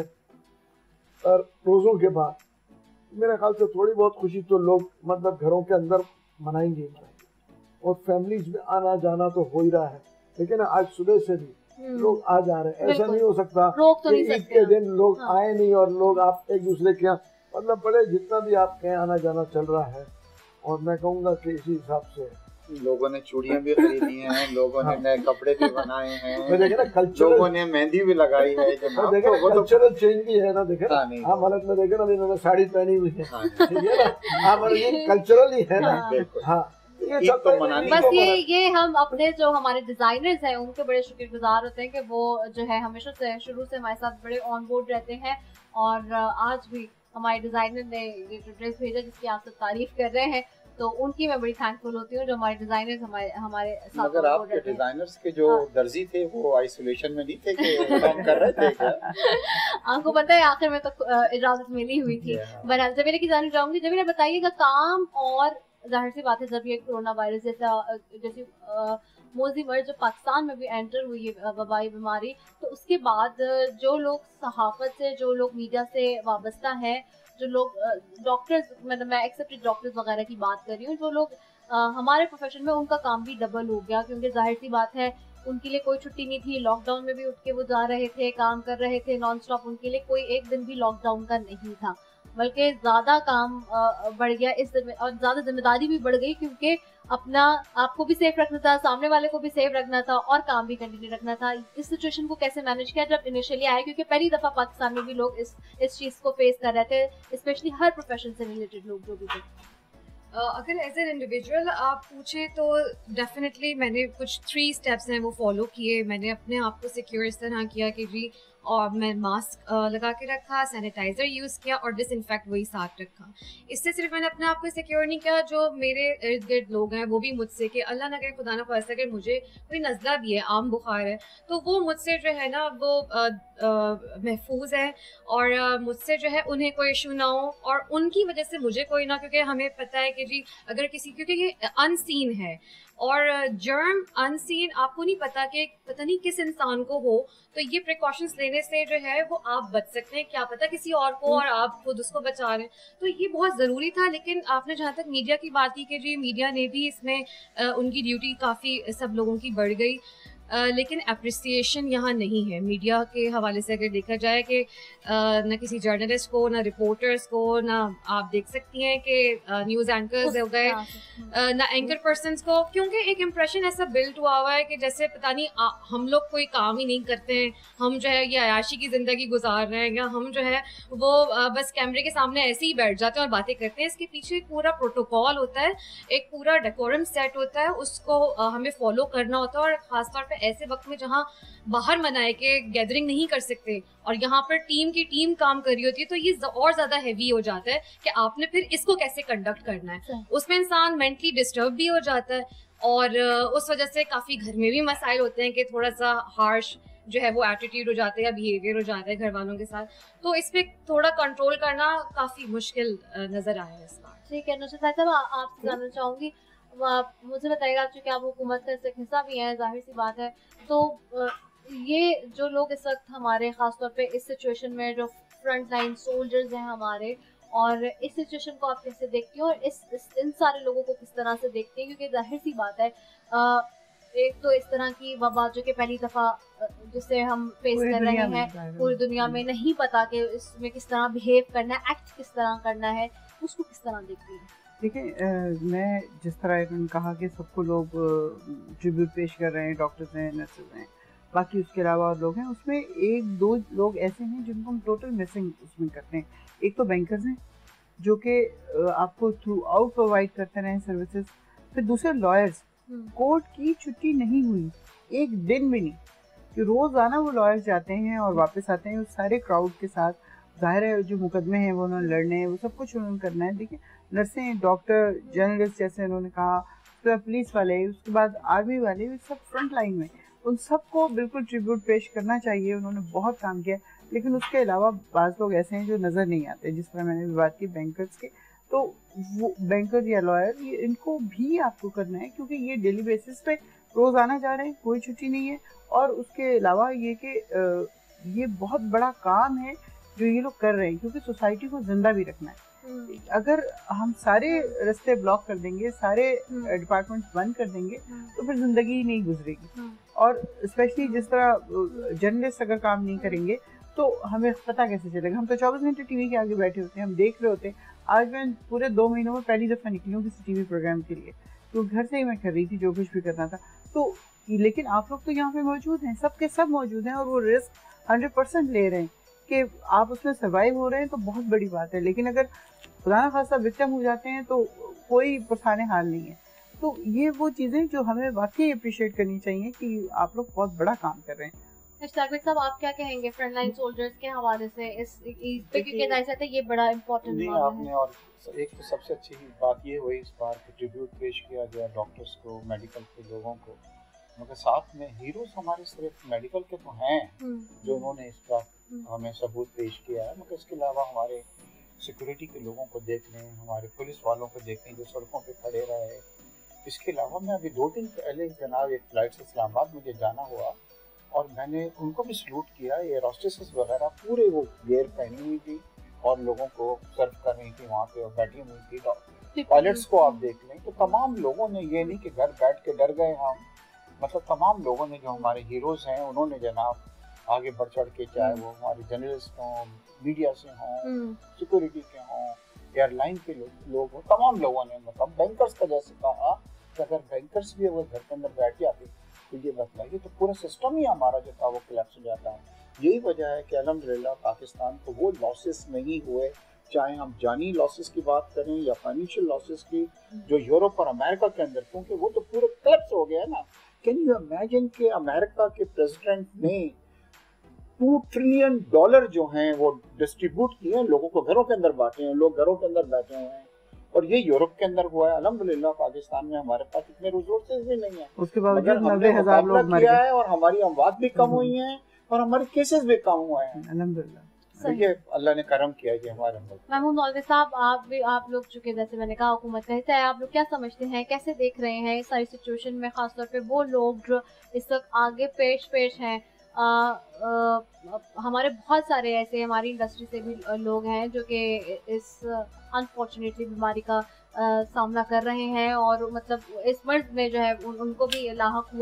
और रोजों के बाद मेरे ख्याल से थोड़ी बहुत खुशी तो लोग मतलब घरों के अंदर मनाएंगे ही मनाएंगे, और फैमिलीज में आना जाना तो हो ही रहा है। लेकिन आज सुबह से भी लोग आ जा रहे हैं, ऐसा नहीं हो सकता कि ईद के दिन लोग हाँ। आए नहीं और लोग आप एक दूसरे के यहाँ, मतलब बड़े जितना भी आप कहें आना जाना चल रहा है। और मैं कहूँगा कि इसी हिसाब से लोगों ने चूड़ियां भी खरीदी हैं, लोगों ने नए कपड़े भी बनाए हैं, ना लोगों ने मेहंदी भी लगाई है, कल्चरल चेंज भी है ना। देखे ना आप हालत में देखे ना, इन्होंने साड़ी पहनी हुई है, ठीक है ना, आप कल्चरल ही है ना। हाँ, ये तो बस ये ये हम अपने जो हमारे डिजाइनर्स हैं उनके बड़े शुक्रगुजार होते हैं कि वो जो है हमेशा से शुरू से हमारे साथ बड़े ऑन बोर्ड रहते हैं, और आज भी हमारे डिजाइनर ने ये जो ड्रेस भेजा जिसकी आप सब तारीफ कर रहे हैं, तो उनकी मैं बड़ी थैंकफुल होती हूँ जो हमारे डिजाइनर्स हमारे हमारे साथ। मगर आपके डिजाइनर्स के जो हाँ। दर्जी थे वो आइसोलेशन में नहीं थे कि काम कर रहे थे क्या? आपको पता है आखिर में तो इजाजत मिली हुई थी। बहरहाल जमीला की जानना चाहूंगी, जमीला बताइएगा काम, और जाहिर सी बात है जब ये कोरोना वायरस जैसा जैसी मौजी मर्ज जो पाकिस्तान में भी एंटर हुई है वबाई बीमारी, तो उसके बाद जो लोग सहाफत से, जो लोग मीडिया से वाबस्ता है, जो लोग डॉक्टर्स, मतलब मैं एक्सेप्टेड डॉक्टर्स वगैरह की बात कर रही हूँ, जो लोग हमारे प्रोफेशन में, उनका काम भी डबल हो गया, क्योंकि जाहिर सी बात है उनके लिए कोई छुट्टी नहीं थी। लॉकडाउन में भी उठ के वो जा रहे थे, काम कर रहे थे नॉन स्टॉप, उनके लिए कोई एक दिन भी लॉकडाउन का नहीं था, बल्कि ज्यादा काम बढ़ गया इस और ज्यादा जिम्मेदारी भी बढ़ गई, क्योंकि अपना आपको भी सेफ रखना था, सामने वाले को भी सेफ रखना था, और काम भी कंटिन्यू रखना था। इस सिचुएशन को कैसे मैनेज किया जब इनिशियली आया, क्योंकि पहली दफा पाकिस्तान में भी लोग इस इस चीज को फेस कर रहे थे, स्पेशली हर प्रोफेशन से रिलेटेड लोग जो भी थे। Uh, अगर एज एन इंडिविजुअल आप पूछे तो डेफिनेटली मैंने कुछ थ्री स्टेप्स हैं वो फॉलो किए। मैंने अपने आप को सिक्योर इस तरह किया कि जी, और मैं मास्क लगा के रखा, सैनिटाइज़र यूज़ किया और डिसइंफेक्ट वही साथ रखा। इससे सिर्फ मैंने अपने आप को सिक्योर नहीं किया, जो मेरे इर्द गिर्द लोग हैं वो भी मुझसे, कि अल्लाह ना करे खुदा ना खास्ता अगर मुझे कोई नज़ला भी है, आम बुखार है, तो वो मुझसे जो है ना वो महफूज है, और मुझसे जो है उन्हें कोई इशू ना हो, और उनकी वजह से मुझे कोई ना, क्योंकि हमें पता है कि जी अगर किसी, क्योंकि ये अनसीन है और जर्म अनसीन, आपको नहीं पता कि पता नहीं किस इंसान को हो, तो ये प्रिकॉशंस लेने से जो है वो आप बच सकते हैं, क्या पता किसी और को, और आप खुद उसको बचा रहे हैं, तो ये बहुत ज़रूरी था। लेकिन आपने जहाँ तक मीडिया की बात की कि जी मीडिया ने भी इसमें आ, उनकी ड्यूटी काफ़ी सब लोगों की बढ़ गई, Uh, लेकिन अप्रिसिएशन यहाँ नहीं है मीडिया के हवाले से। अगर देखा जाए कि uh, ना किसी जर्नलिस्ट को, ना रिपोर्टर्स को, ना आप देख सकती हैं कि न्यूज़ एंकर्स हो गए, uh, ना एंकर पर्सन्स को, क्योंकि एक इम्प्रेशन ऐसा बिल्ड हुआ हुआ है कि जैसे पता नहीं आ, हम लोग कोई काम ही नहीं करते हैं, हम जो है ये अयाशी की ज़िंदगी गुजार रहे हैं, या हम जो है वो uh, बस कैमरे के सामने ऐसे ही बैठ जाते हैं और बातें करते हैं। इसके पीछे एक पूरा प्रोटोकॉल होता है, एक पूरा डेकोरम सेट होता है, उसको uh, हमें फॉलो करना होता है। और ख़ासतौर पर ऐसे वक्त में जहाँ बाहर मनाए के गैदरिंग नहीं कर सकते और यहाँ पर टीम की टीम काम कर रही होती है, तो ये और ज्यादा हैवी हो जाता है कि आपने फिर इसको कैसे कंडक्ट करना है। उसमें इंसान मेंटली डिस्टर्ब भी हो जाता है और उस वजह से काफी घर में भी मसाइल होते हैं कि थोड़ा सा हार्श जो है वो एटीट्यूड हो जाता है या बिहेवियर हो जाता है घर वालों के साथ। तो इस पे थोड़ा कंट्रोल करना काफी मुश्किल नजर आया है इस बार। ठीक है नुसरत साहब, आपसे जानना चाहूंगी, आप मुझे बताइएगा, चूंकि आप हुकूमत का हिस्सा भी हैं, जाहिर सी बात है, तो ये जो लोग इस वक्त हमारे खासतौर पे इस सिचुएशन में जो फ्रंट लाइन सोल्जर्स हैं हमारे, और इस सिचुएशन को आप कैसे देखती हैं और इस, इस इन सारे लोगों को किस तरह से देखती हैं? क्योंकि जाहिर सी बात है, आ, एक तो इस तरह की वबा जो कि पहली दफा जिसे हम फेस कर रहे हैं, पूरी दुनिया में नहीं पता कि इसमें किस तरह बिहेव करना है, एक्ट किस तरह करना है, उसको किस तरह देखती है? देखिए, मैं जिस तरह इन्होंने कहा कि सबको लोग ट्रिब्यूट पेश कर रहे हैं, डॉक्टर्स हैं, नर्सेज हैं, बाकी उसके अलावा और लोग हैं, उसमें एक दो लोग ऐसे हैं जिनको हम टोटल मिसिंग उसमें करते हैं। एक तो बैंकर्स हैं जो कि आपको थ्रू आउट प्रोवाइड करते रहे सर्विसेज, फिर दूसरे लॉयर्स, कोर्ट की छुट्टी नहीं हुई एक दिन भी नहीं, कि रोज़ाना वो लॉयर्स जाते हैं और वापस आते हैं उस सारे क्राउड के साथ। जाहिर है जो मुकदमे हैं वो उन्होंने लड़ने हैं, वो सब कुछ उन्होंने करना है। देखिए, नर्सें, डॉक्टर, जर्नलिस्ट जैसे उन्होंने कहा, उसके पुलिस वाले, उसके बाद आर्मी वाले, वे सब फ्रंट लाइन में, उन सबको बिल्कुल ट्रिब्यूट पेश करना चाहिए। उन्होंने बहुत काम किया। लेकिन उसके अलावा बाज़ लोग ऐसे हैं जो नज़र नहीं आते, जिस तरह मैंने भी बात की बैंकर्स के, तो वो बैंकर या लॉयर, ये इनको भी आपको करना है, क्योंकि ये डेली बेसिस पे रोज़ आना जा रहे हैं, कोई छुट्टी नहीं है। और उसके अलावा ये कि ये बहुत बड़ा काम है जो ये लोग कर रहे हैं, क्योंकि सोसाइटी को जिंदा भी रखना है। अगर हम सारे रास्ते ब्लॉक कर देंगे, सारे डिपार्टमेंट्स बंद कर देंगे, तो फिर जिंदगी ही नहीं गुजरेगी। और स्पेशली जिस तरह जर्नलिस्ट अगर काम नहीं करेंगे तो हमें पता कैसे चलेगा? हम तो चौबीस घंटे टीवी के आगे बैठे होते हैं, हम देख रहे होते हैं। आज मैं पूरे दो महीनों में पहली दफ़ा निकली हूँ किसी टीवी प्रोग्राम के लिए, तो घर से ही मैं कर रही थी जो कुछ भी करना था। तो लेकिन आप लोग तो यहाँ पे मौजूद हैं, सब के सब मौजूद हैं, और वो रिस्क हंड्रेड परसेंट ले रहे हैं कि आप उसमें सर्वाइव हो रहे हैं, तो बहुत बड़ी बात है। लेकिन अगर खुदा खासा विक्टिम हो जाते हैं तो कोई पुरसाने हाल नहीं है। तो ये वो चीज़ें जो हमें वाकई अप्रिशिएट करनी चाहिए कि आप लोग बहुत बड़ा काम कर रहे हैं। साहब, आप क्या कहेंगे फ्रंटलाइन सोल्जर्स के हवाले से इस ईद पे, क्योंकि जैसे थे ये बड़ा इम्पोर्टेंट नहीं आपने, और एक तो सबसे अच्छी बात ये हुई इस बार कि ट्रिब्यूट पेश किया गया डॉक्टर्स को, मेडिकल के लोगों को, मगर साथ में हीरोज हमारे सिर्फ मेडिकल के तो हैं जो उन्होंने इस बार हमें सबूत पेश किया है, मगर इसके अलावा हमारे सिक्योरिटी के लोगों को देख लें, हमारे पुलिस वालों को देख लें जो सड़कों पे खड़े रहे। इसके अलावा मैं अभी दो दिन पहले जनाब एक फ्लाइट से इस्लामाबाद मुझे जाना हुआ और मैंने उनको भी सलूट किया। ये हॉस्टेसेस वगैरह पूरे वो गेयर पहनी हुई थी और लोगों को सर्व कर रही थी वहाँ पे और बैठी हुई थी। पायलट्स को आप देख लें तो तमाम लोगों ने, ये नहीं कि घर बैठ के डर गए हम, मतलब तमाम लोगों ने जो हमारे हीरोज हैं उन्होंने जनाब आगे बढ़ चढ़ के, चाहे वो हमारे जर्नलिस्ट हों, मीडिया से हों, सिक्योरिटी के हों, एयरलाइन के लोग हों, तमाम लोगों ने, मतलब बैंकर्स का जैसे कहा कि अगर बैंकर्स भी अगर घर के अंदर बैठ जाते तो ये बतलाइए तो पूरा सिस्टम ही हमारा जो था वो कोलैप्स हो जाता है। यही वजह है कि अल्हम्दुलिल्लाह पाकिस्तान को वो लॉसेस नहीं हुए, चाहे हम जानी लॉसेस की बात करें या फाइनेंशियल लॉसेस की, जो यूरोप और अमेरिका के अंदर, क्योंकि वो तो पूरा कोलैप्स हो गया है ना। कैन यू इमेजिन कि अमेरिका के प्रेसिडेंट ने टू ट्रिलियन डॉलर जो हैं वो डिस्ट्रीब्यूट किए, लोगों को घरों के अंदर बांटे हैं, लोग घरों के अंदर बैठे हुए हैं, और ये यूरोप के अंदर हुआ है। अल्हम्दुलिल्लाह पाकिस्तान में हमारे पास इतने रिसोर्सेज भी नहीं है, उसके बावजूद नब्बे हजार लोग मर गए और हमारी अमवात भी कम हुई हैं और हमारे केसेस भी कम हुए हैं। अल्हम्दुलिल्लाह ये अल्लाह ने करम किया है हमारे अंदर। महमूद मौलवी साहब, आप भी, आप लोग चुके जैसे मैंने कहा हुकूमत का हिस्सा है, आप लोग क्या समझते हैं, कैसे देख रहे हैं इस सारी सिचुएशन में, खासतौर पे वो लोग जो इस वक्त आगे पेश पेश हैं? आ, आ, हमारे बहुत सारे ऐसे हमारी इंडस्ट्री से भी लोग हैं जो कि इस अनफॉर्चुनेटली बीमारी का आ, सामना कर रहे हैं और मतलब इस मर्ज में जो है उन, उनको भी लाहक हुआ,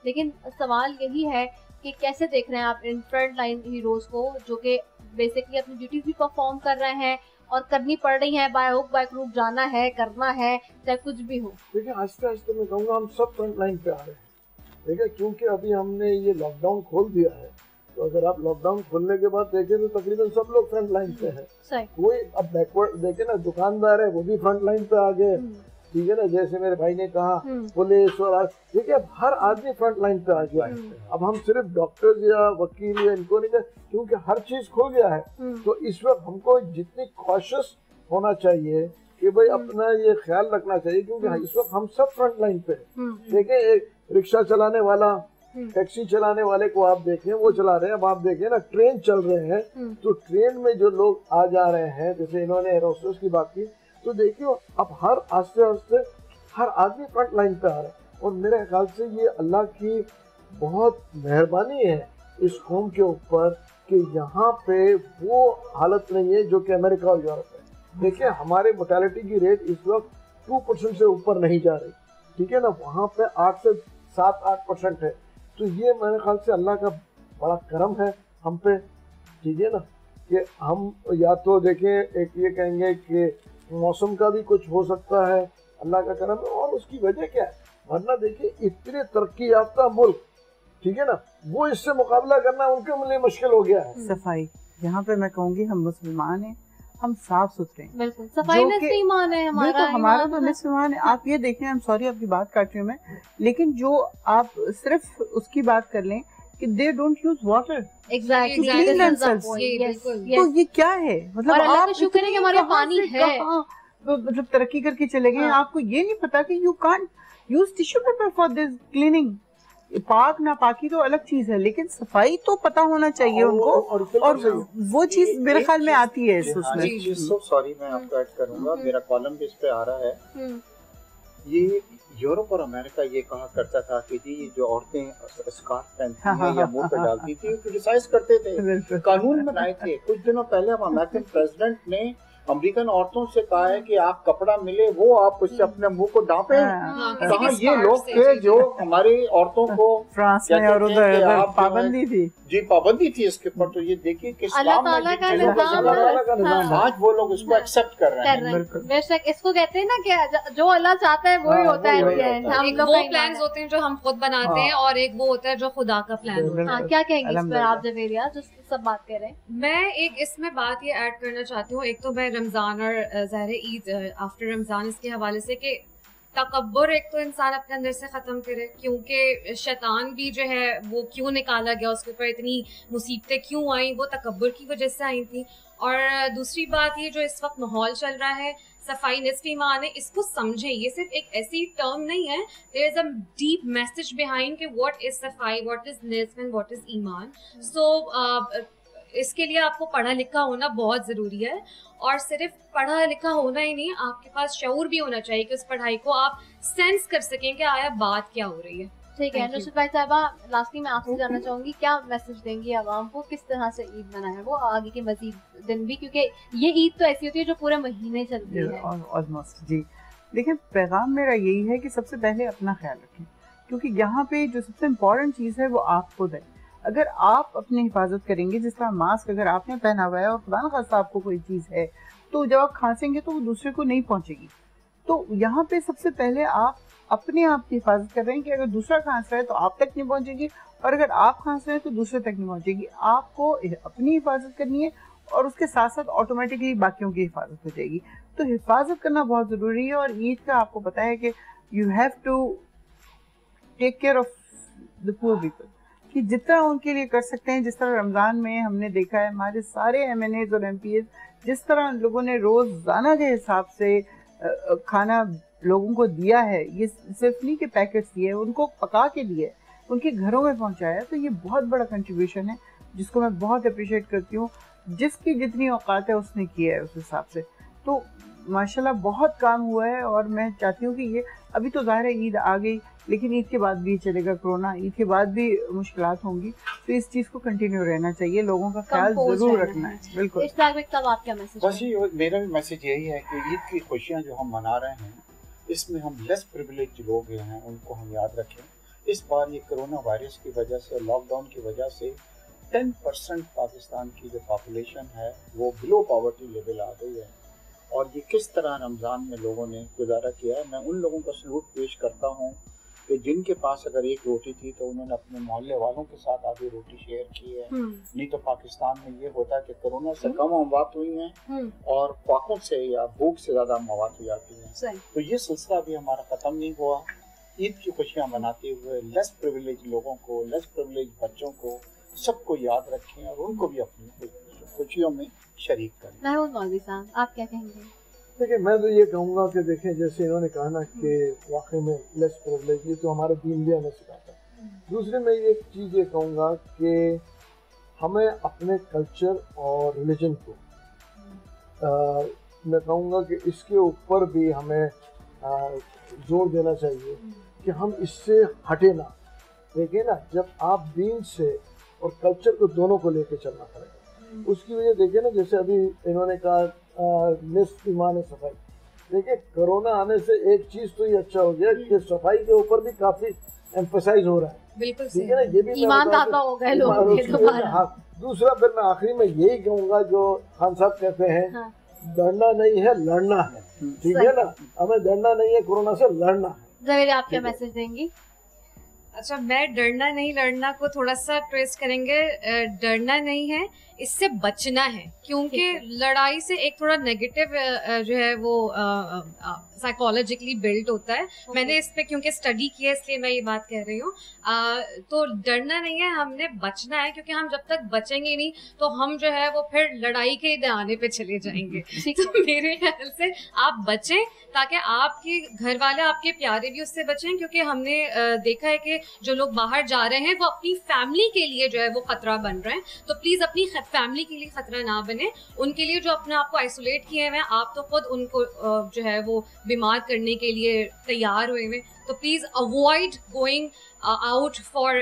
लेकिन सवाल यही है कि कैसे देख रहे हैं आप इन फ्रंट लाइन हीरोज को जो कि बेसिकली अपनी ड्यूटी भी परफॉर्म कर रहे हैं और करनी पड़ रही है, बाय हुक बाय क्रूक जाना है, करना है, चाहे कुछ भी हो। देखिए आहिस्ते आहिस्ते मैं कहूँगा हम सब फ्रंट लाइन पे आ रहे हैं, ठीक है, क्योंकि अभी हमने ये लॉकडाउन खोल दिया है। तो अगर आप लॉकडाउन खोलने के बाद देखें तो तकरीबन सब लोग फ्रंट लाइन पे है। कोई अब बैकवर्ड देखे ना, दुकानदार है वो भी फ्रंट लाइन पे आ गए, ठीक है ना, जैसे मेरे भाई ने कहा पुलिस और देखिए अब हर आदमी फ्रंट लाइन पे आ गया है। अब हम सिर्फ डॉक्टर्स या वकील या इनको नहीं, क्योंकि हर चीज खुल गया है। तो इस वक्त हमको जितनी कॉशियस होना चाहिए कि भाई अपना ये ख्याल रखना चाहिए, क्योंकि इस वक्त हम सब फ्रंट लाइन पे है। देखें एक रिक्शा चलाने वाला, टैक्सी चलाने वाले को आप देखें वो चला रहे हैं। अब आप देखें ना ट्रेन चल रहे हैं, तो ट्रेन में जो लोग आ जा रहे हैं, जैसे इन्होंने एरोस्टेस की बात की, तो देखिए अब हर आस्ते आस्ते हर आदमी फ्रंट लाइन पे आ रहा है। और मेरे ख्याल से ये अल्लाह की बहुत मेहरबानी है इस कौम के ऊपर कि यहाँ पे वो हालत नहीं है जो कि अमेरिका और यूरोप है। देखिए हमारे मोर्टेलिटी की रेट इस वक्त टू परसेंट से ऊपर नहीं जा रही, ठीक है ना, वहाँ पे आठ से सात आठ परसेंट है। तो ये मेरे ख्याल से अल्लाह का बड़ा करम है हम पे, ठीक है ना, कि हम या तो देखें एक ये कहेंगे कि मौसम का भी कुछ हो सकता है, अल्लाह का करम है। और उसकी वजह क्या है, वरना देखिए इतने तरक्की याफ्ता मुल्क, ठीक है ना, वो इससे मुकाबला करना उनके लिए मुश्किल हो गया है। सफाई, यहाँ पे मैं कहूँगी हम मुसलमान हैं, हम साफ सुथरे हैं, बिल्कुल सफाई निस्फ ईमान है हमारा, हमारा तो निस्फ ईमान है। आप ये देखें, I'm sorry आपकी बात काट रही हूँ मैं, लेकिन जो आप सिर्फ उसकी बात कर लें कि they don't use water exactly, to clean themselves, तो ये क्या है, मतलब आप शुक्र है कि हमारे पानी है, मतलब तरक्की करके चले गए, आपको ये नहीं पता कि you can't use tissue paper for this cleaning। पाक ना पाकी तो अलग चीज है, लेकिन सफाई तो पता होना चाहिए उनको, और, और, और वो चीज मेरे ख्याल में आती है इसमें। सॉरी मैं आपको ऐड करूंगा, मेरा कॉलम भी इस पे आ रहा है। ये यूरोप और अमेरिका ये कहा करता था कि जी जो औरतें स्कार्फ पहनती हैं या मुंह पे डालती थी क्रिटिसाइज करते थे, कानून बनाए थे। कुछ दिनों पहले हम अमेरिकन प्रेसिडेंट ने अमेरिकन औरतों से कहा है कि आप कपड़ा मिले वो आप उससे अपने मुंह को ढांपे। कहा ये लोग थे जो हमारी औरतों को फ्रांस में और उधर पाबंदी थी, जी पाबंदी थी इसके ऊपर। तो ये देखिए कि इस्लाम में आज वो लोग इसको एक्सेप्ट कर रहे हैं। बेशक इसको कहते हैं ना कि जो अल्लाह चाहता है वही होता है। हम लोग वो प्लान्स होते हैं जो हम खुद बनाते हैं और एक वो होता है जो खुदा का प्लान होता है। क्या कहेंगे इस पर आप जवेरिया, जो सब बात कर रहे हैं? मैं एक इसमें बात ये ऐड करना चाहती हूँ, एक तो मैं रमजान और ज़ाहिर ईद आफ्टर रमजान इसके हवाले से कि तकब्बुर एक तो इंसान अपने अंदर से ख़त्म करे, क्योंकि शैतान भी जो है वो क्यों निकाला गया, उसके ऊपर इतनी मुसीबतें क्यों आई, वो तकब्बुर की वजह से आई थी। और दूसरी बात ये जो इस वक्त माहौल चल रहा है, सफाई निस्फ ईमान है, इसको समझें। ये सिर्फ एक ऐसी टर्म नहीं है, there is a deep message behind कि व्हाट इज सफाई, व्हाट इज निस्फ एंड व्हाट इज ईमान। सो इसके लिए आपको पढ़ा लिखा होना बहुत ज़रूरी है, और सिर्फ पढ़ा लिखा होना ही नहीं, आपके पास शऊर भी होना चाहिए कि उस पढ़ाई को आप सेंस कर सकें कि आया बात क्या हो रही है। ठीक है नुसरत भाई साहबा, लास्टली मैं आपसे जानना चाहूंगी क्या मैसेज देंगी आवाम को, किस तरह से ईद मनाए वो आगे के मजीद दिन भी, क्योंकि ये ईद तो ऐसी होती है जो पूरे महीने चलती है ऑलमोस्ट। जी देखिए, पैगाम मेरा यही है कि सबसे पहले अपना ख्याल रखें, क्योंकि यहाँ पे जो सबसे इम्पोर्टेंट चीज़ है वो आप खुद है। अगर आप अपनी हिफाजत करेंगे, जिस तरह मास्क अगर आपने पहना हुआ है और खुदा न खास्ता आपको कोई चीज़ है, तो जब आप खांसेंगे तो वो दूसरे को नहीं पहुंचेगी। तो यहाँ पे सबसे पहले आप अपने आप की हिफाजत कर रहे हैं कि अगर दूसरा खांस रहा है तो आप तक नहीं पहुंचेगी, और अगर आप खांस रहे हैं तो दूसरे तक नहीं पहुंचेगी। आपको अपनी हिफाजत करनी है और उसके साथ साथ ऑटोमेटिकली बाकियों की हिफाजत हो जाएगी। तो हिफाजत करना बहुत ज़रूरी है। और ईद का आपको पता है कि you have to take care of the poor people, कि जितना उनके लिए कर सकते हैं। जिस तरह रमज़ान में हमने देखा है हमारे सारे एम एन एज और एम पी एज जिस तरह लोगों ने रोज़ाना के हिसाब से खाना लोगों को दिया है, ये सिर्फ नहीं कि पैकेट्स दिए, उनको पका के दिए, उनके घरों में पहुंचाया, तो ये बहुत बड़ा कंट्रीब्यूशन है जिसको मैं बहुत अप्रिशिएट करती हूँ। जिसकी जितनी औकात है उसने किया है उस हिसाब से। तो माशाल्लाह बहुत काम हुआ है, और मैं चाहती हूँ कि ये अभी तो ज़ाहिर है ईद आ गई, लेकिन ईद के बाद भी चलेगा कोरोना, ईद के बाद भी मुश्किलात होंगी, तो इस चीज़ को कंटिन्यू रहना चाहिए, लोगों का ख्याल जरूर रखना है। बिल्कुल। तब आप क्या मैसेज? बस ये मेरा भी मैसेज यही है कि ईद की खुशियाँ जो हम मना रहे हैं, इसमें हम लेस प्रिविलेज लोग हैं उनको हम याद रखें इस बार ये कोरोना वायरस की वजह से, लॉकडाउन की वजह से टेन परसेंट पाकिस्तान की जो पॉपुलेशन है वो बिलो पॉवर्टी लेवल आ गई है। और ये किस तरह रमज़ान में लोगों ने गुजारा किया है, मैं उन लोगों का सलूट पेश करता हूँ कि जिनके पास अगर एक रोटी थी तो उन्होंने अपने मोहल्ले वालों के साथ आधी रोटी शेयर की है। नहीं तो पाकिस्तान में ये होता है कि कोरोना से कम मौत हुई हैं और फाकों से या भूख से ज्यादा मौत हो जाती हैं। तो ये सिलसिला भी हमारा खत्म नहीं हुआ। ईद की खुशियाँ मनाते हुए लेस प्रिविलेज लोगों को, लेस प्रिविलेज बच्चों को, सबको याद रखें और उनको भी अपनी खुशियों में शरीक करें। महमूद मौलवी साहब, आप क्या कहेंगे? देखिए, मैं तो ये कहूँगा कि देखें, जैसे इन्होंने कहा ना कि वाकई में लेस प्रिविलेज, ये तो हमारा दीन भी हमें सिखाता है। दूसरे मैं ये चीज़ ये कहूँगा कि हमें अपने कल्चर और रिलीजन को आ, मैं कहूँगा कि इसके ऊपर भी हमें आ, जोर देना चाहिए कि हम इससे हटे ना। देखिए ना, जब आप दीन से और कल्चर को दोनों को लेके चलना पड़ेगा। उसकी वजह देखिए ना, जैसे अभी इन्होंने कहा निस्फ ईमान सफाई। देखिए, कोरोना आने से एक चीज तो ये अच्छा हो गया कि सफाई के ऊपर भी काफी एम्फसाइज हो रहा है। बिल्कुल ठीक है ना, ये भी ईमान ताज़ा हो गए लोगों के दोबारा। हाँ, दूसरा फिर मैं आखिरी में यही कहूँगा जो खान साहब कहते हैं, हाँ। डरना नहीं है, लड़ना है। ठीक है ना, हमें डरना नहीं है, कोरोना से लड़ना है। ज़मीर, आप क्या मैसेज देंगी? अच्छा, मैं डरना नहीं लड़ना को थोड़ा सा ट्रेस करेंगे। डरना नहीं है, इससे बचना है, क्योंकि लड़ाई से एक थोड़ा नेगेटिव जो है वो साइकोलॉजिकली बिल्ड होता है। मैंने इस पे क्योंकि स्टडी किया इसलिए मैं ये बात कह रही हूँ। तो डरना नहीं है, हमने बचना है, क्योंकि हम जब तक बचेंगे नहीं तो हम जो है वो फिर लड़ाई के दहाने पे चले जाएंगे। तो मेरे ख्याल से आप बचें ताकि आपके घर वाले, आपके प्यारे भी उससे बचें, क्योंकि हमने देखा है कि जो लोग बाहर जा रहे हैं वो अपनी फैमिली के लिए जो है वो खतरा बन रहे हैं। तो प्लीज अपनी फैमिली के लिए खतरा ना बने। उनके लिए जो अपने आप को आइसोलेट किए हुए हैं, आप तो खुद उनको जो है वो बीमार करने के लिए तैयार हुए हुए। तो please avoid going out for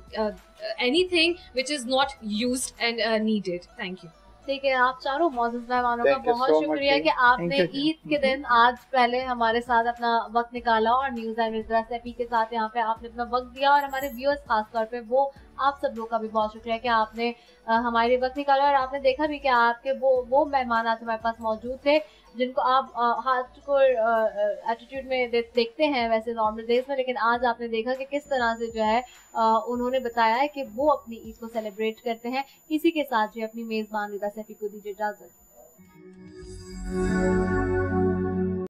anything which is not used and needed. Thank you. ठीक है, आप चारों मौजूद मेहमानों का बहुत so शुक्रिया कि आपने ईद के दिन आज पहले हमारे साथ अपना वक्त निकाला और न्यूज़ लाइन रिदा सैफी के साथ यहाँ पे आपने अपना वक्त दिया, और हमारे व्यूअर्स खासतौर पे वो आप सब लोगों का भी बहुत शुक्रिया कि आपने आ, हमारे वक्त निकाला। और आपने देखा भी कि आपके वो वो मेहमान आज हमारे पास मौजूद थे जिनको आप हार्डकोर एटीट्यूड में दे, देखते हैं वैसे नॉर्मल डेज में, लेकिन आज आपने देखा कि किस तरह से जो है आ, उन्होंने बताया है कि वो अपनी ईद को सेलिब्रेट करते हैं। इसी के साथ जो अपनी मेज़बान रिदा सैफी को दीजिए इजाज़त।